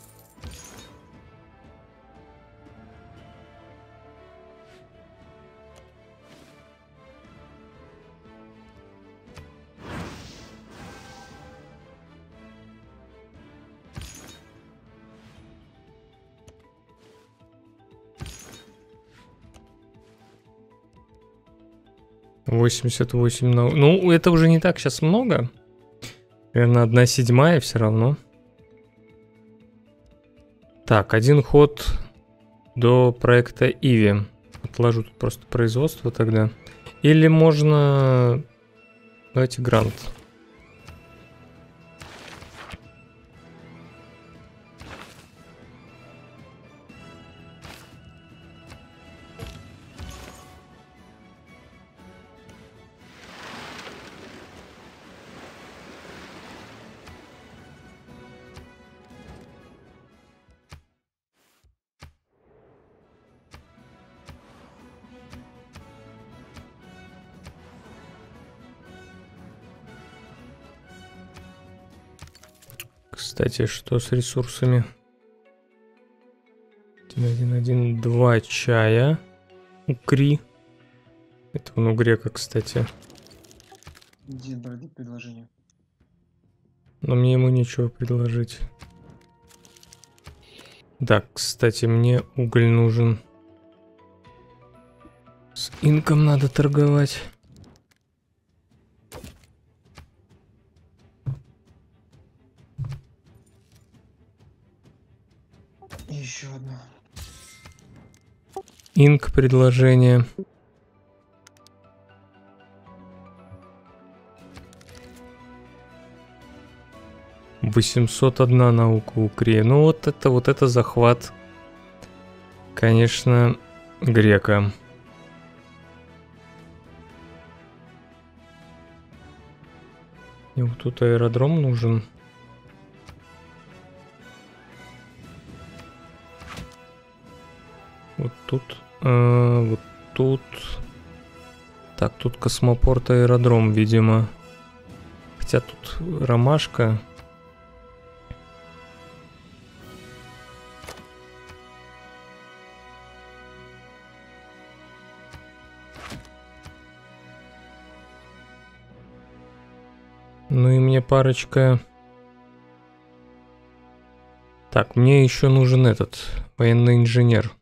$88 на... Ну, это уже не так сейчас много. Наверное, 1/7 все равно. Так, один ход до проекта Иви. Отложу тут просто производство тогда. Или можно... Давайте грант. Кстати, что с ресурсами? 1-1-1-2 чая. Укри. Это он у грека, кстати. Иди, броди предложение. Но мне ему нечего предложить. Да, кстати, мне уголь нужен. С инком надо торговать. И еще одна. Инк предложение. $801 наука Укре. Ну вот это захват, конечно, грека. И вот тут аэродром нужен. Вот тут, вот тут. Так, тут космопорт, аэродром, видимо. Хотя тут ромашка. Ну и мне парочка... Так, мне еще нужен этот, военный инженер.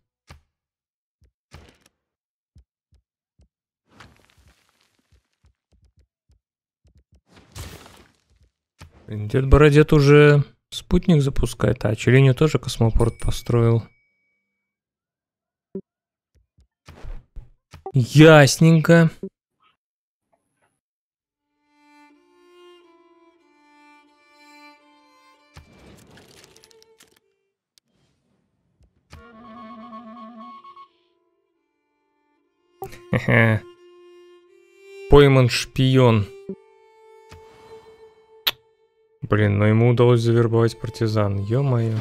Дед Бородет уже спутник запускает, а Челеню тоже космопорт построил. Ясненько. Хе-хе. Пойман шпион. Блин, но ему удалось завербовать партизан. Ё-моё.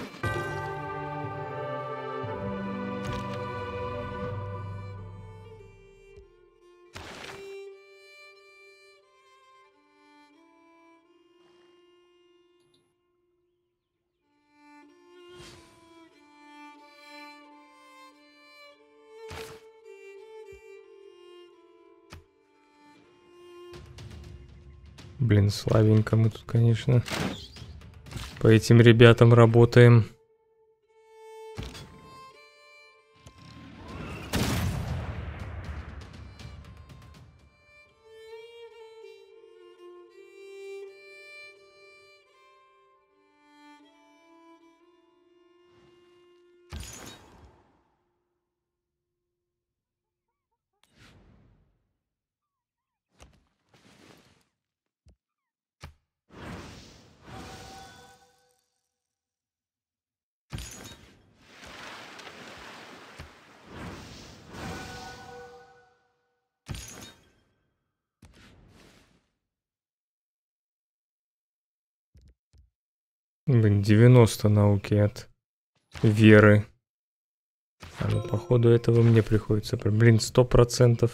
Блин, слабенько мы тут, конечно, по этим ребятам работаем. Блин, 90 науки от веры. А ну, походу, этого мне приходится. Блин, 100%.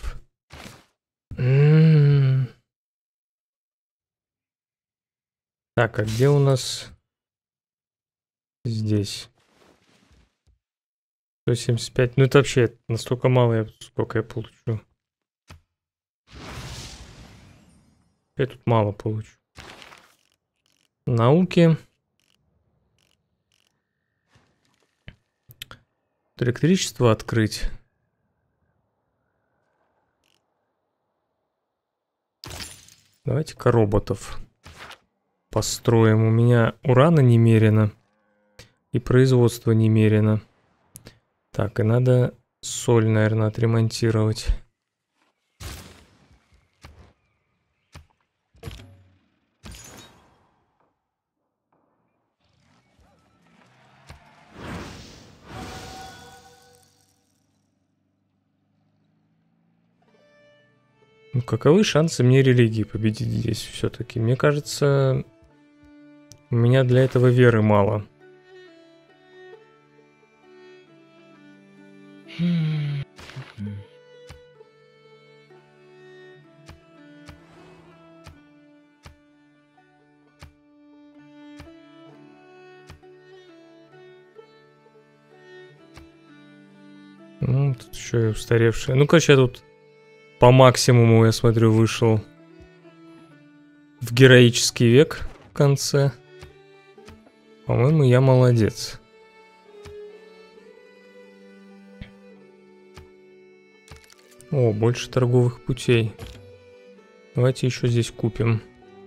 Так, а где у нас... Здесь. 175. Ну, это вообще настолько мало, сколько я получу. Я тут мало получу. Науки. Электричество открыть. Давайте-ка роботов построим. У меня урана немерено. И производство немерено. Так, и надо соль, наверное, отремонтировать. Ну, каковы шансы мне религии победить здесь все-таки? Мне кажется, у меня для этого веры мало. Ну, тут еще и устаревшая. Ну, короче, я тут по максимуму, я смотрю, вышел в героический век в конце. По-моему, я молодец. О, больше торговых путей. Давайте еще здесь купим.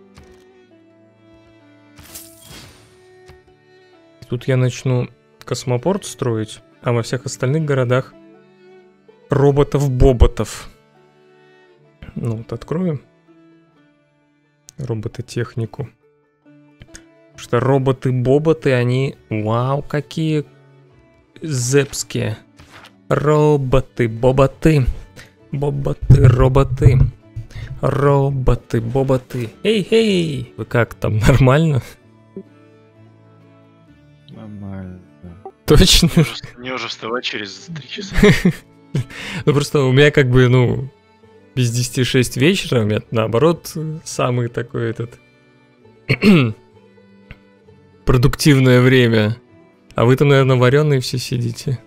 Тут я начну космопорт строить, а во всех остальных городах роботов-боботов. Ну вот откроем робототехнику. Потому что роботы-боботы, они... Вау, какие зепские. Роботы-боботы. Боботы, роботы. Роботы-боботы. Эй-эй! Вы как там, нормально? Нормально. Точно? Мне уже вставать через 3 часа. Ну просто у меня как бы, ну, без 10-6 вечера, у меня наоборот самый такой этот продуктивное время. А вы там, наверное, вареные все сидите.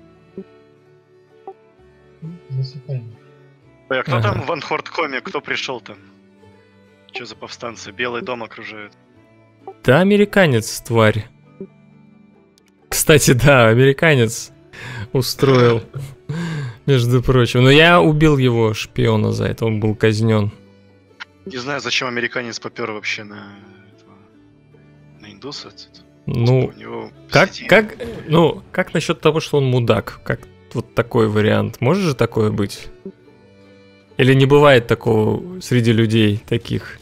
Засыпаем. Ой, а кто Ага. там в Анхорд-коме? Кто пришел там? Че за повстанцы? Белый дом окружают. Да, американец, тварь. Кстати, да, американец устроил, между прочим. Но я убил его, шпиона, за это, он был казнен. Не знаю, зачем американец попер вообще на индуса. Ну, У него как насчет того, что он мудак? Как вот такой вариант? Может же такое быть? Или не бывает такого среди людей таких?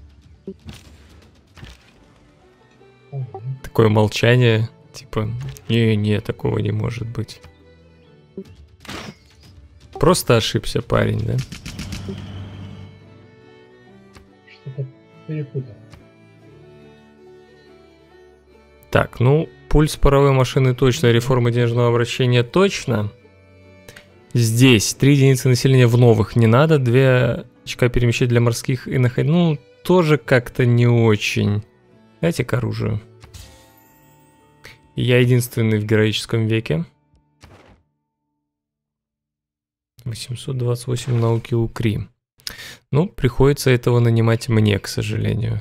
Такое молчание, типа, не, такого не может быть. Просто ошибся парень, да? Что-то перепутал. Так, ну, пульс паровой машины точно, реформа денежного обращения точно. Здесь 3 единицы населения в новых не надо, 2 очка перемещать для морских и находить. Ну, тоже как-то не очень. Дайте к оружию. Я единственный в героическом веке. 828 науки укри. Ну, приходится этого нанимать мне, к сожалению.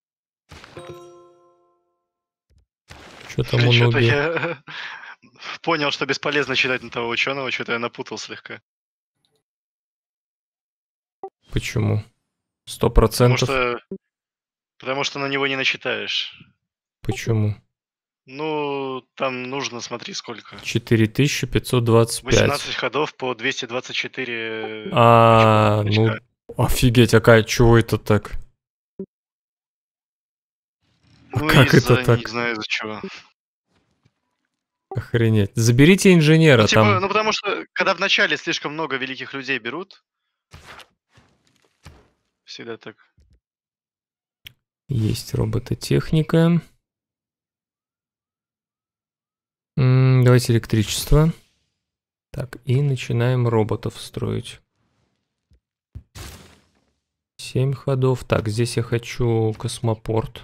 Что там у Что-то Ноги? я понял, что бесполезно читать на того ученого, что-то я напутал слегка. Почему? Потому 100%? что на него не начитаешь. Почему? Ну, там нужно, смотри, сколько. 4525. 18 ходов по 224 А, очка. ну, офигеть, чего это так? Ну, как из-за, это так? не знаю из-за чего. Охренеть. Заберите инженера, Ну, типа, там... ну, потому что, когда вначале слишком много великих людей берут, всегда так. Есть робототехника. Давайте электричество. Так, и начинаем роботов строить. 7 ходов. Так, здесь я хочу космопорт.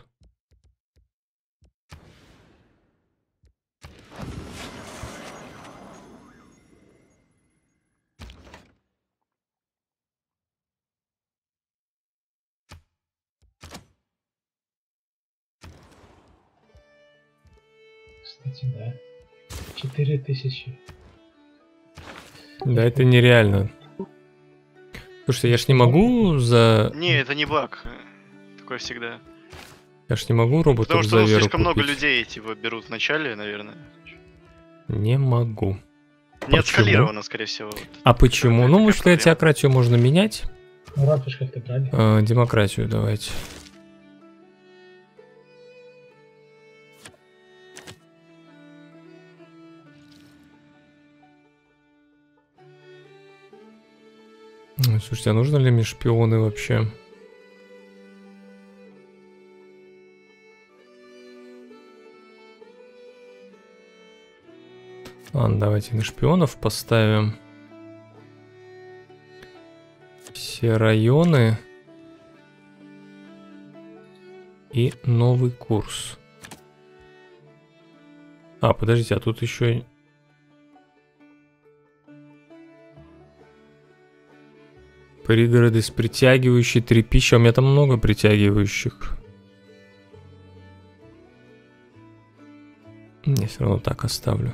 Кстати, да. 4000. Да, это нереально. Слушайте, я ж не могу за... Не, это не баг. Такое всегда. Я ж не могу роботов Потому за что веру слишком много купить. людей типа берут в начале, наверное. Не могу. Не Почему? отскалировано, скорее всего. А почему? Такая Ну, может, проблема. теократию можно менять. Ну, ратуш как-то брали. Демократию давайте. Слушайте, а нужно ли мне шпионы вообще? Ладно, давайте на шпионов поставим. Все районы. И новый курс. А, подождите, а тут еще... Пригороды с притягивающей 3 пищи. У меня там много притягивающих. Не, все равно так оставлю.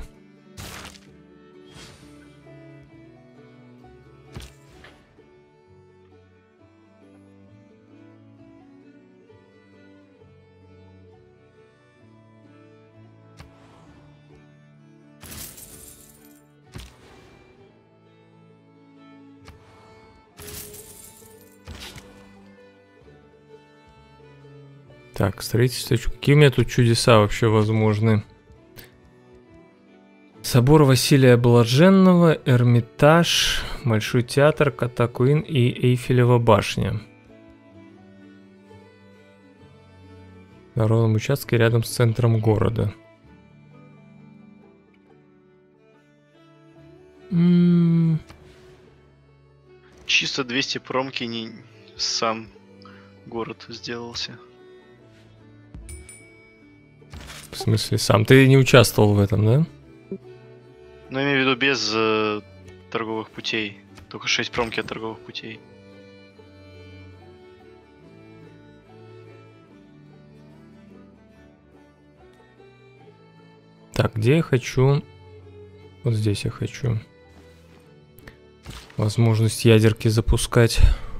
Так, строительство. Какие у меня тут чудеса вообще возможны? Собор Василия Блаженного, Эрмитаж, Большой театр, Катакуин и Эйфелева башня. На ровном участке рядом с центром города. Чисто 200 промки не сам город сделался. В смысле, сам ты не участвовал в этом, да? Но имею в виду без торговых путей. Только 6 промки от торговых путей. Так, где я хочу? Вот здесь я хочу. Возможность ядерки запускать.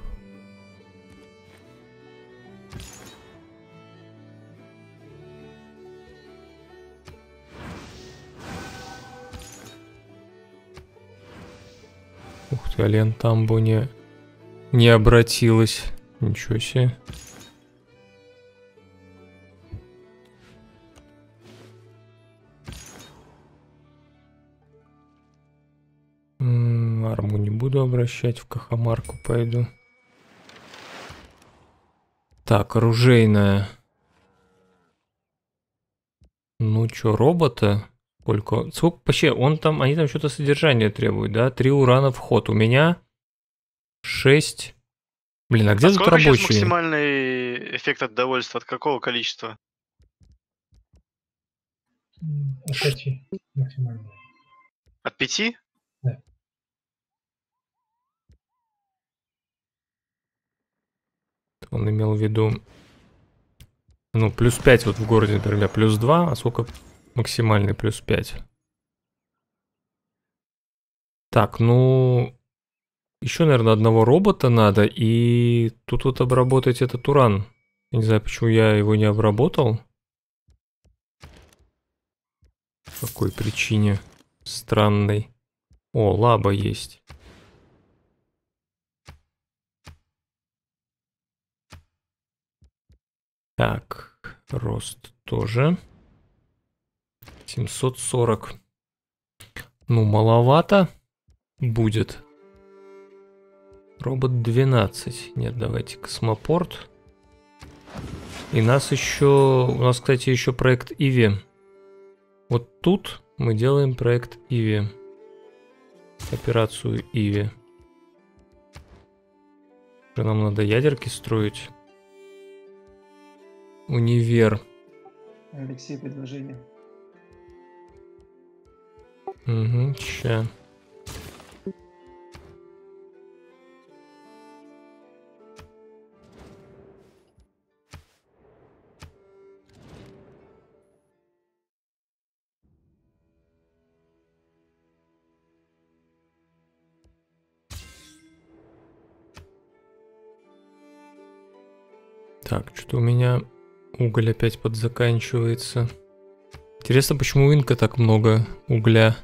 Ух ты, Ален Тамбо не обратилась. Ничего себе. Арму не буду обращать, в Кахамарку пойду. Так, оружейная. Ну чё, робота? Сколько вообще, они там что-то содержание требуют, да? 3 урана в ход. У меня 6. Блин, а где тут сколько сейчас рабочие? максимальный эффект от довольства? От какого количества? От 5 максимально. От 5? Да. Он имел в виду... Ну, плюс 5 вот в городе, например, плюс 2, а сколько максимальный плюс 5? Так, ну... Еще, наверное, одного робота надо, и тут вот обработать этот уран. Я не знаю, почему я его не обработал. По какой причине? Странной. О, лаба есть. Так, рост тоже. 740. Ну, маловато будет. Робот 12. Нет, давайте космопорт. И у нас, кстати, еще проект Иви. Вот тут Мы делаем проект Иви. Операцию Иви. Нам надо ядерки строить. Универ. Алексей, предложение. Угу, ща. Так, что-то у меня уголь опять подзаканчивается. Интересно, почему у Инка так много угля?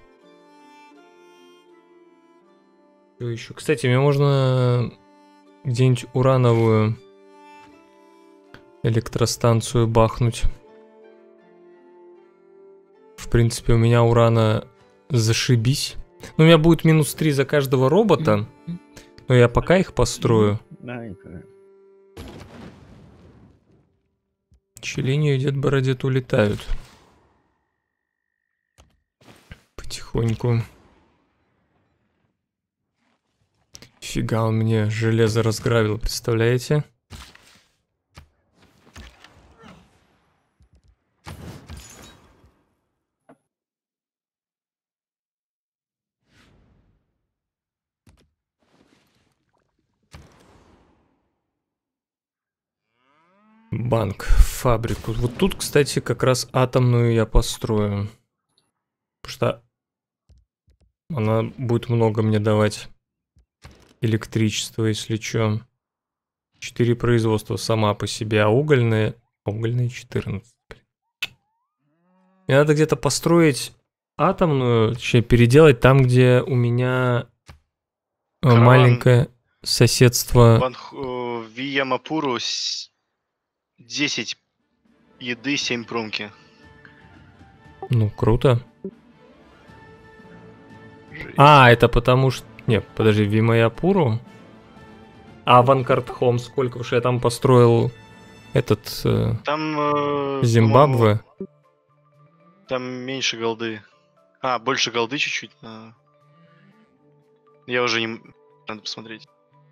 Что еще? Кстати, мне можно где-нибудь урановую электростанцию бахнуть. В принципе, у меня урана зашибись. Ну, у меня будет -3 за каждого робота. Но я пока их построю. Челению и Дед Бородет улетают. Потихоньку. Фига, он мне железо разграбил, представляете? Банк, фабрику. Вот тут, кстати, как раз атомную я построю. Потому что она будет много мне давать электричества, если что. 4 производства сама по себе, а угольные... Угольные 14. Мне надо где-то построить атомную, точнее, переделать там, где у меня маленькое соседство. Виямапуру 10 еды, 7 промки. Ну, круто. А, это потому что... Нет, подожди, Вимаяпуру? А Ванкарт Хом сколько? Потому что я там построил этот... Там... Зимбабве. Там меньше голды. А, больше голды чуть-чуть. Я уже не... Надо посмотреть.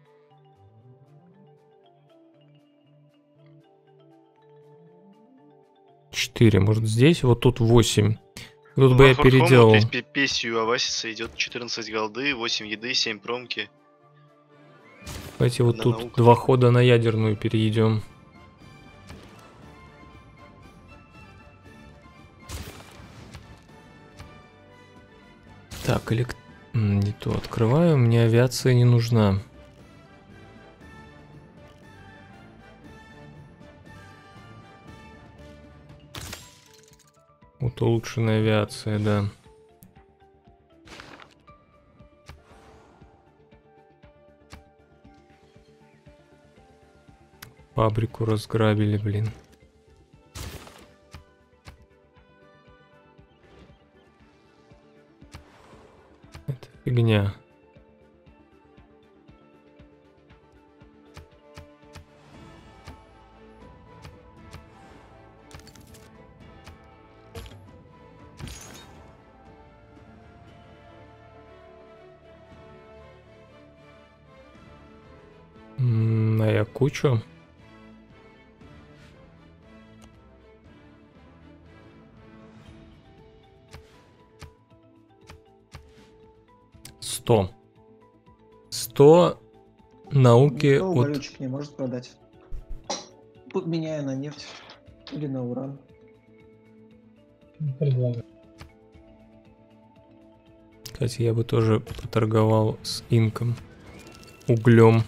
Четыре, может здесь? Вот тут 8. Тут бы я переделал. Песью Авасиса идет 14 голды, 8 еды, 7 промки. Давайте вот тут наука. 2 хода на ядерную перейдем. Так, не то открываю, мне авиация не нужна. Вот улучшенная авиация, да. Фабрику разграбили, блин. Это фигня. А я кучу. Сто науки. Никто уголечек не может продать. Меняя на нефть или на уран. Предлагаю. Кстати, я бы тоже поторговал с инком. Углем.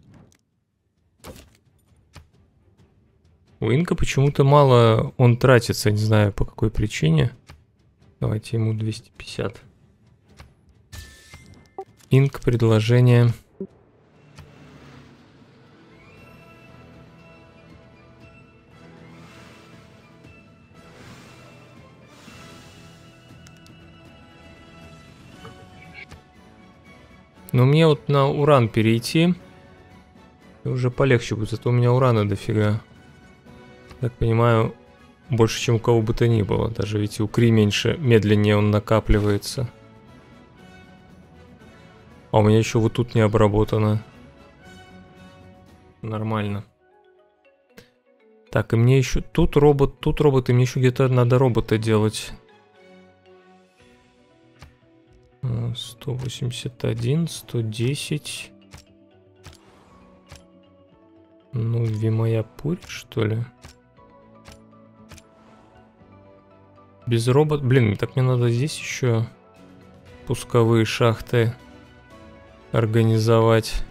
У инка почему-то мало он тратится, не знаю по какой причине. Давайте ему 250. Инк, предложение. Но мне вот на уран перейти уже полегче будет, зато у меня урана дофига. Так понимаю, больше, чем у кого бы то ни было. Даже ведь у Кри меньше, медленнее он накапливается. А у меня еще вот тут не обработано. Нормально. Так, и мне еще... Тут робот, и мне еще где-то надо робота делать. 181, 110. Ну, Вимаяпурь, что ли? Без робота... Блин, так мне надо здесь еще пусковые шахты организовать.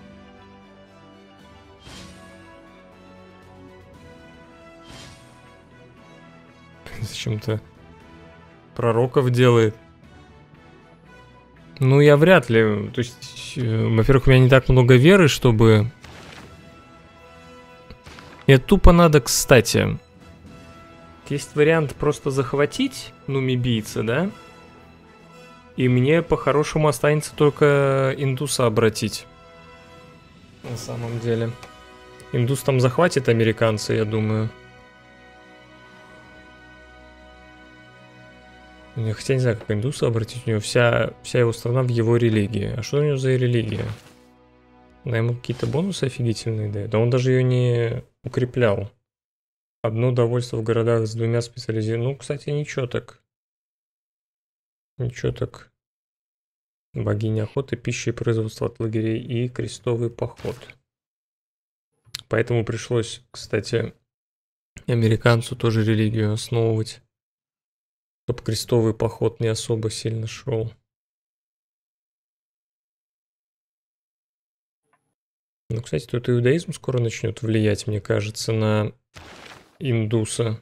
Зачем-то пророков делает. Ну, я вряд ли. То есть, во-первых, у меня не так много веры, чтобы... Мне тупо надо, кстати... Есть вариант просто захватить нумибийца, да? И мне по-хорошему останется только индуса обратить. На самом деле. Индус там захватит американца, я думаю. Хотя не знаю, как индуса обратить. У него вся его страна в его религии. А что у него за религия? Она ему какие-то бонусы офигительные дает. Да он даже ее не укреплял. Одно довольство в городах с 2 специализированными. Ну, кстати, ничего так. Ничего так. Богиня охоты, пищи и производства от лагерей и крестовый поход. Поэтому пришлось, кстати, американцу тоже религию основывать. Чтоб крестовый поход не особо сильно шел. Ну, кстати, тут иудаизм скоро начнет влиять, мне кажется, на индуса.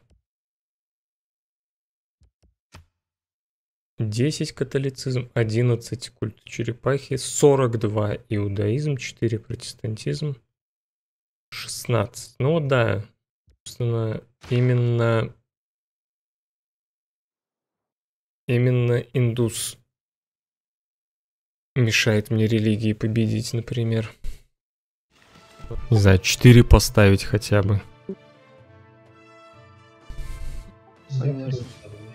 10 католицизм, 11 культ черепахи, 42 иудаизм, 4 протестантизм, 16. Ну да, собственно, именно индус мешает мне религии победить, например. Не знаю, 4 поставить хотя бы. Согласен.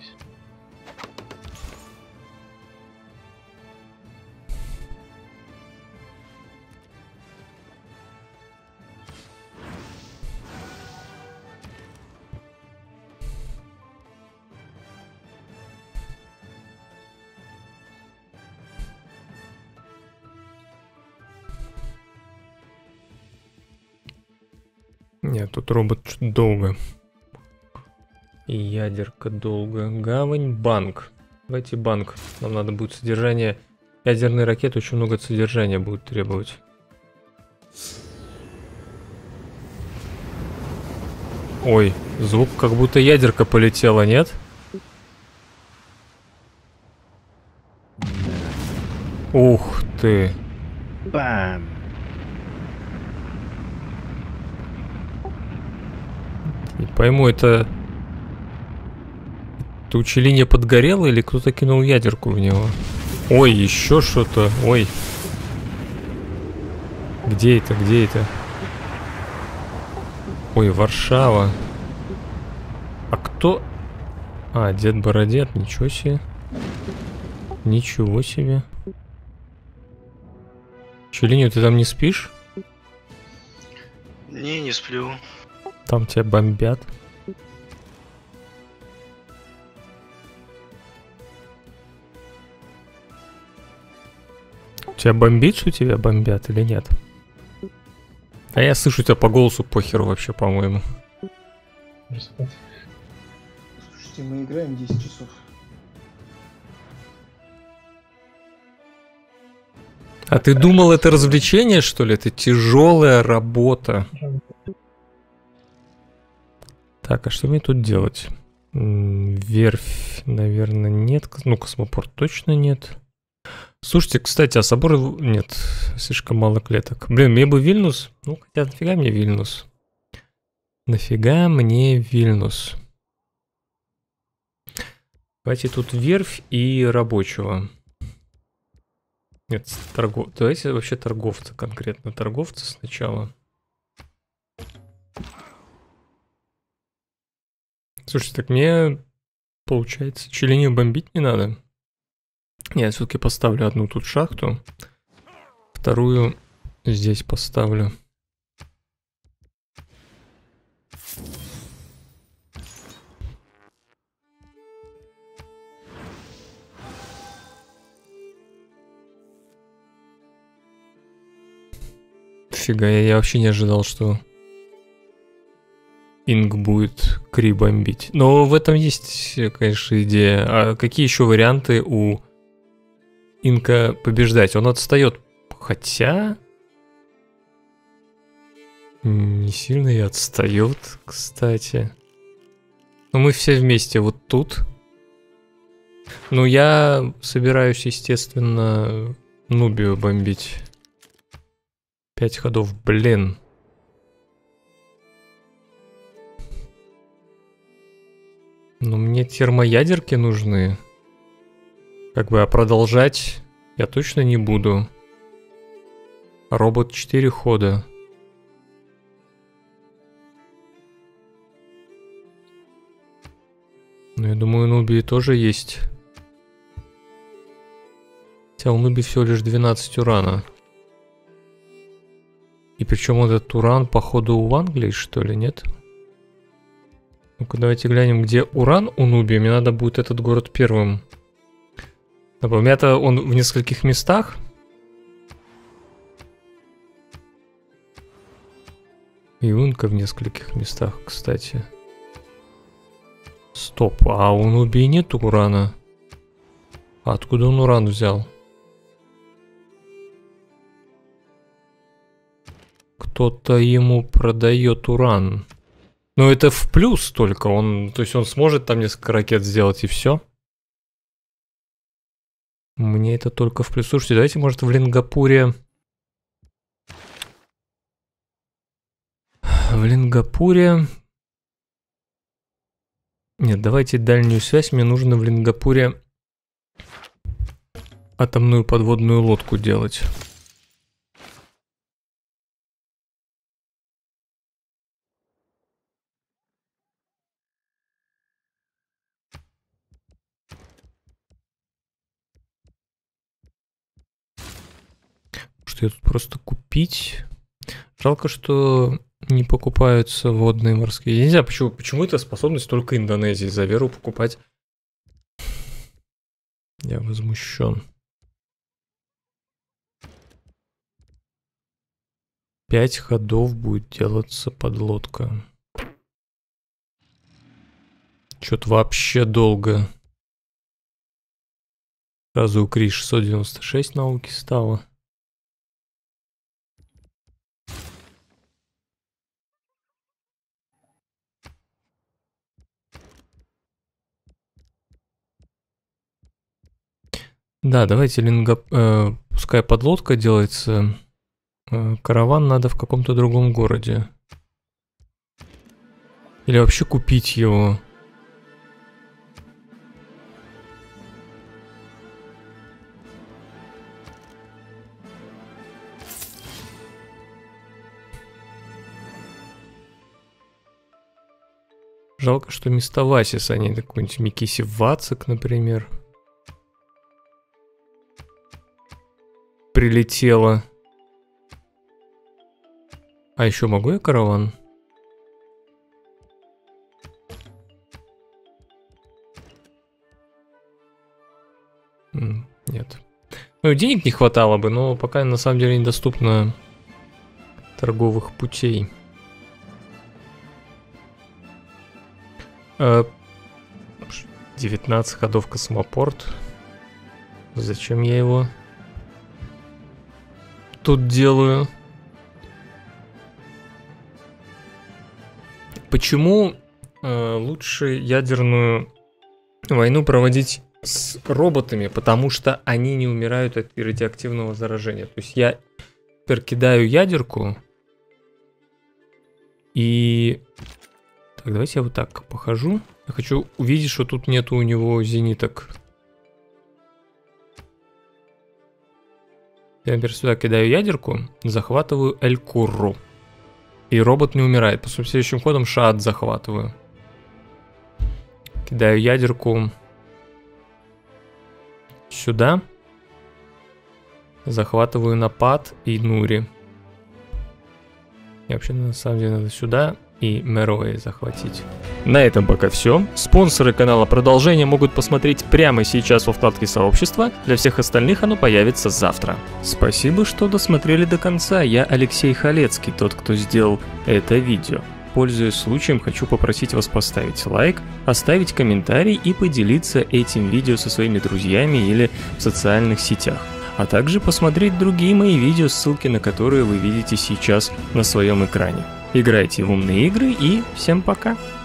Нет, тут робот чуть долго. И ядерка долго. Гавань, банк. Давайте банк. Нам надо будет содержание. Ядерные ракеты очень много содержания будут требовать. Ой, звук как будто ядерка полетела, нет? Ух ты. Бам! Не пойму, это учелинья подгорело или кто-то кинул ядерку в него? Ой, еще что-то. Ой. Где это? Где это? Ой, Варшава. А кто? А, Дед Бородет, ничего себе. Ничего себе. Челинью, ты там не спишь? Не сплю. Там тебя бомбят. Тебя бомбит, что тебя бомбят или нет? А я слышу тебя по голосу похеру вообще, по-моему. Слушайте, мы играем 10 часов. А ты думал, это развлечение, что ли? Это тяжелая работа. Так, а что мне тут делать? Верфь, наверное, нет. Ну, космопорт точно нет. Слушайте, кстати, а собор... Нет, слишком мало клеток. Блин, мне бы Вильнюс. Ну, хотя нафига мне Вильнюс? Нафига мне Вильнюс? Давайте тут верфь и рабочего. Нет, давайте вообще торговца конкретно. Торговца сначала. Слушай, так мне, получается, Челению бомбить не надо. Я все-таки поставлю одну тут шахту, вторую здесь поставлю. Фига, я вообще не ожидал, что Инг будет Кри бомбить. Но в этом есть, конечно, идея. А какие еще варианты у Инка побеждать? Он отстает, хотя... Не сильно и отстает, кстати. Но мы все вместе вот тут. Ну, я собираюсь, естественно, Нубию бомбить. 5 ходов, блин. Но мне термоядерки нужны. Как бы, а продолжать я точно не буду. Робот 4 хода. Ну, я думаю, у Нубии тоже есть. Хотя у Нубии всего лишь 12 урана. И причем этот уран, походу, в Англии, что ли, нет? Ну-ка, давайте глянем, где уран у Нубии. Мне надо будет этот город первым. У меня-то он в нескольких местах. И Унка в нескольких местах, кстати. Стоп, а у Нубии нет урана? А откуда он уран взял? Кто-то ему продает уран. Но это в плюс только. То есть он сможет там несколько ракет сделать и все. Мне это только в плюс. Слушайте, давайте, может, в Лингапуре... В Лингапуре... Нет, давайте дальнюю связь. Мне нужно в Лингапуре атомную подводную лодку делать. Что я тут просто купить? Жалко, что не покупаются водные морские. Я не знаю, почему это способность только Индонезии за веру покупать. Я возмущен. 5 ходов будет делаться подлодка. Что-то вообще долго. Сразу у Кри 696 науки стало. Да, давайте пускай подлодка делается. Караван надо в каком-то другом городе. Или вообще купить его. Жалко, что место Васис, а не какой-нибудь Микиси Вацик, например. Прилетело. А еще могу я караван? Нет. Ну, денег не хватало бы, но пока на самом деле недоступно торговых путей. 19 ходов космопорт. Зачем я его тут делаю? Почему лучше ядерную войну проводить с роботами? Потому что они не умирают от радиоактивного заражения. То есть я кидаю ядерку и... Так, давайте я вот так похожу. Я хочу увидеть, что тут нету у него зениток. Я, например, сюда кидаю ядерку, захватываю Эль-Курру. И робот не умирает. По следующим ходом Шаат захватываю. Кидаю ядерку сюда. Захватываю напад и Нури. И вообще, на самом деле, надо сюда и Мерои захватить. На этом пока все. Спонсоры канала продолжения могут посмотреть прямо сейчас во вкладке сообщества. Для всех остальных оно появится завтра. Спасибо, что досмотрели до конца. Я Алексей Халецкий, тот, кто сделал это видео. Пользуясь случаем, хочу попросить вас поставить лайк, оставить комментарий и поделиться этим видео со своими друзьями или в социальных сетях. А также посмотреть другие мои видео, ссылки на которые вы видите сейчас на своем экране. Играйте в умные игры и всем пока!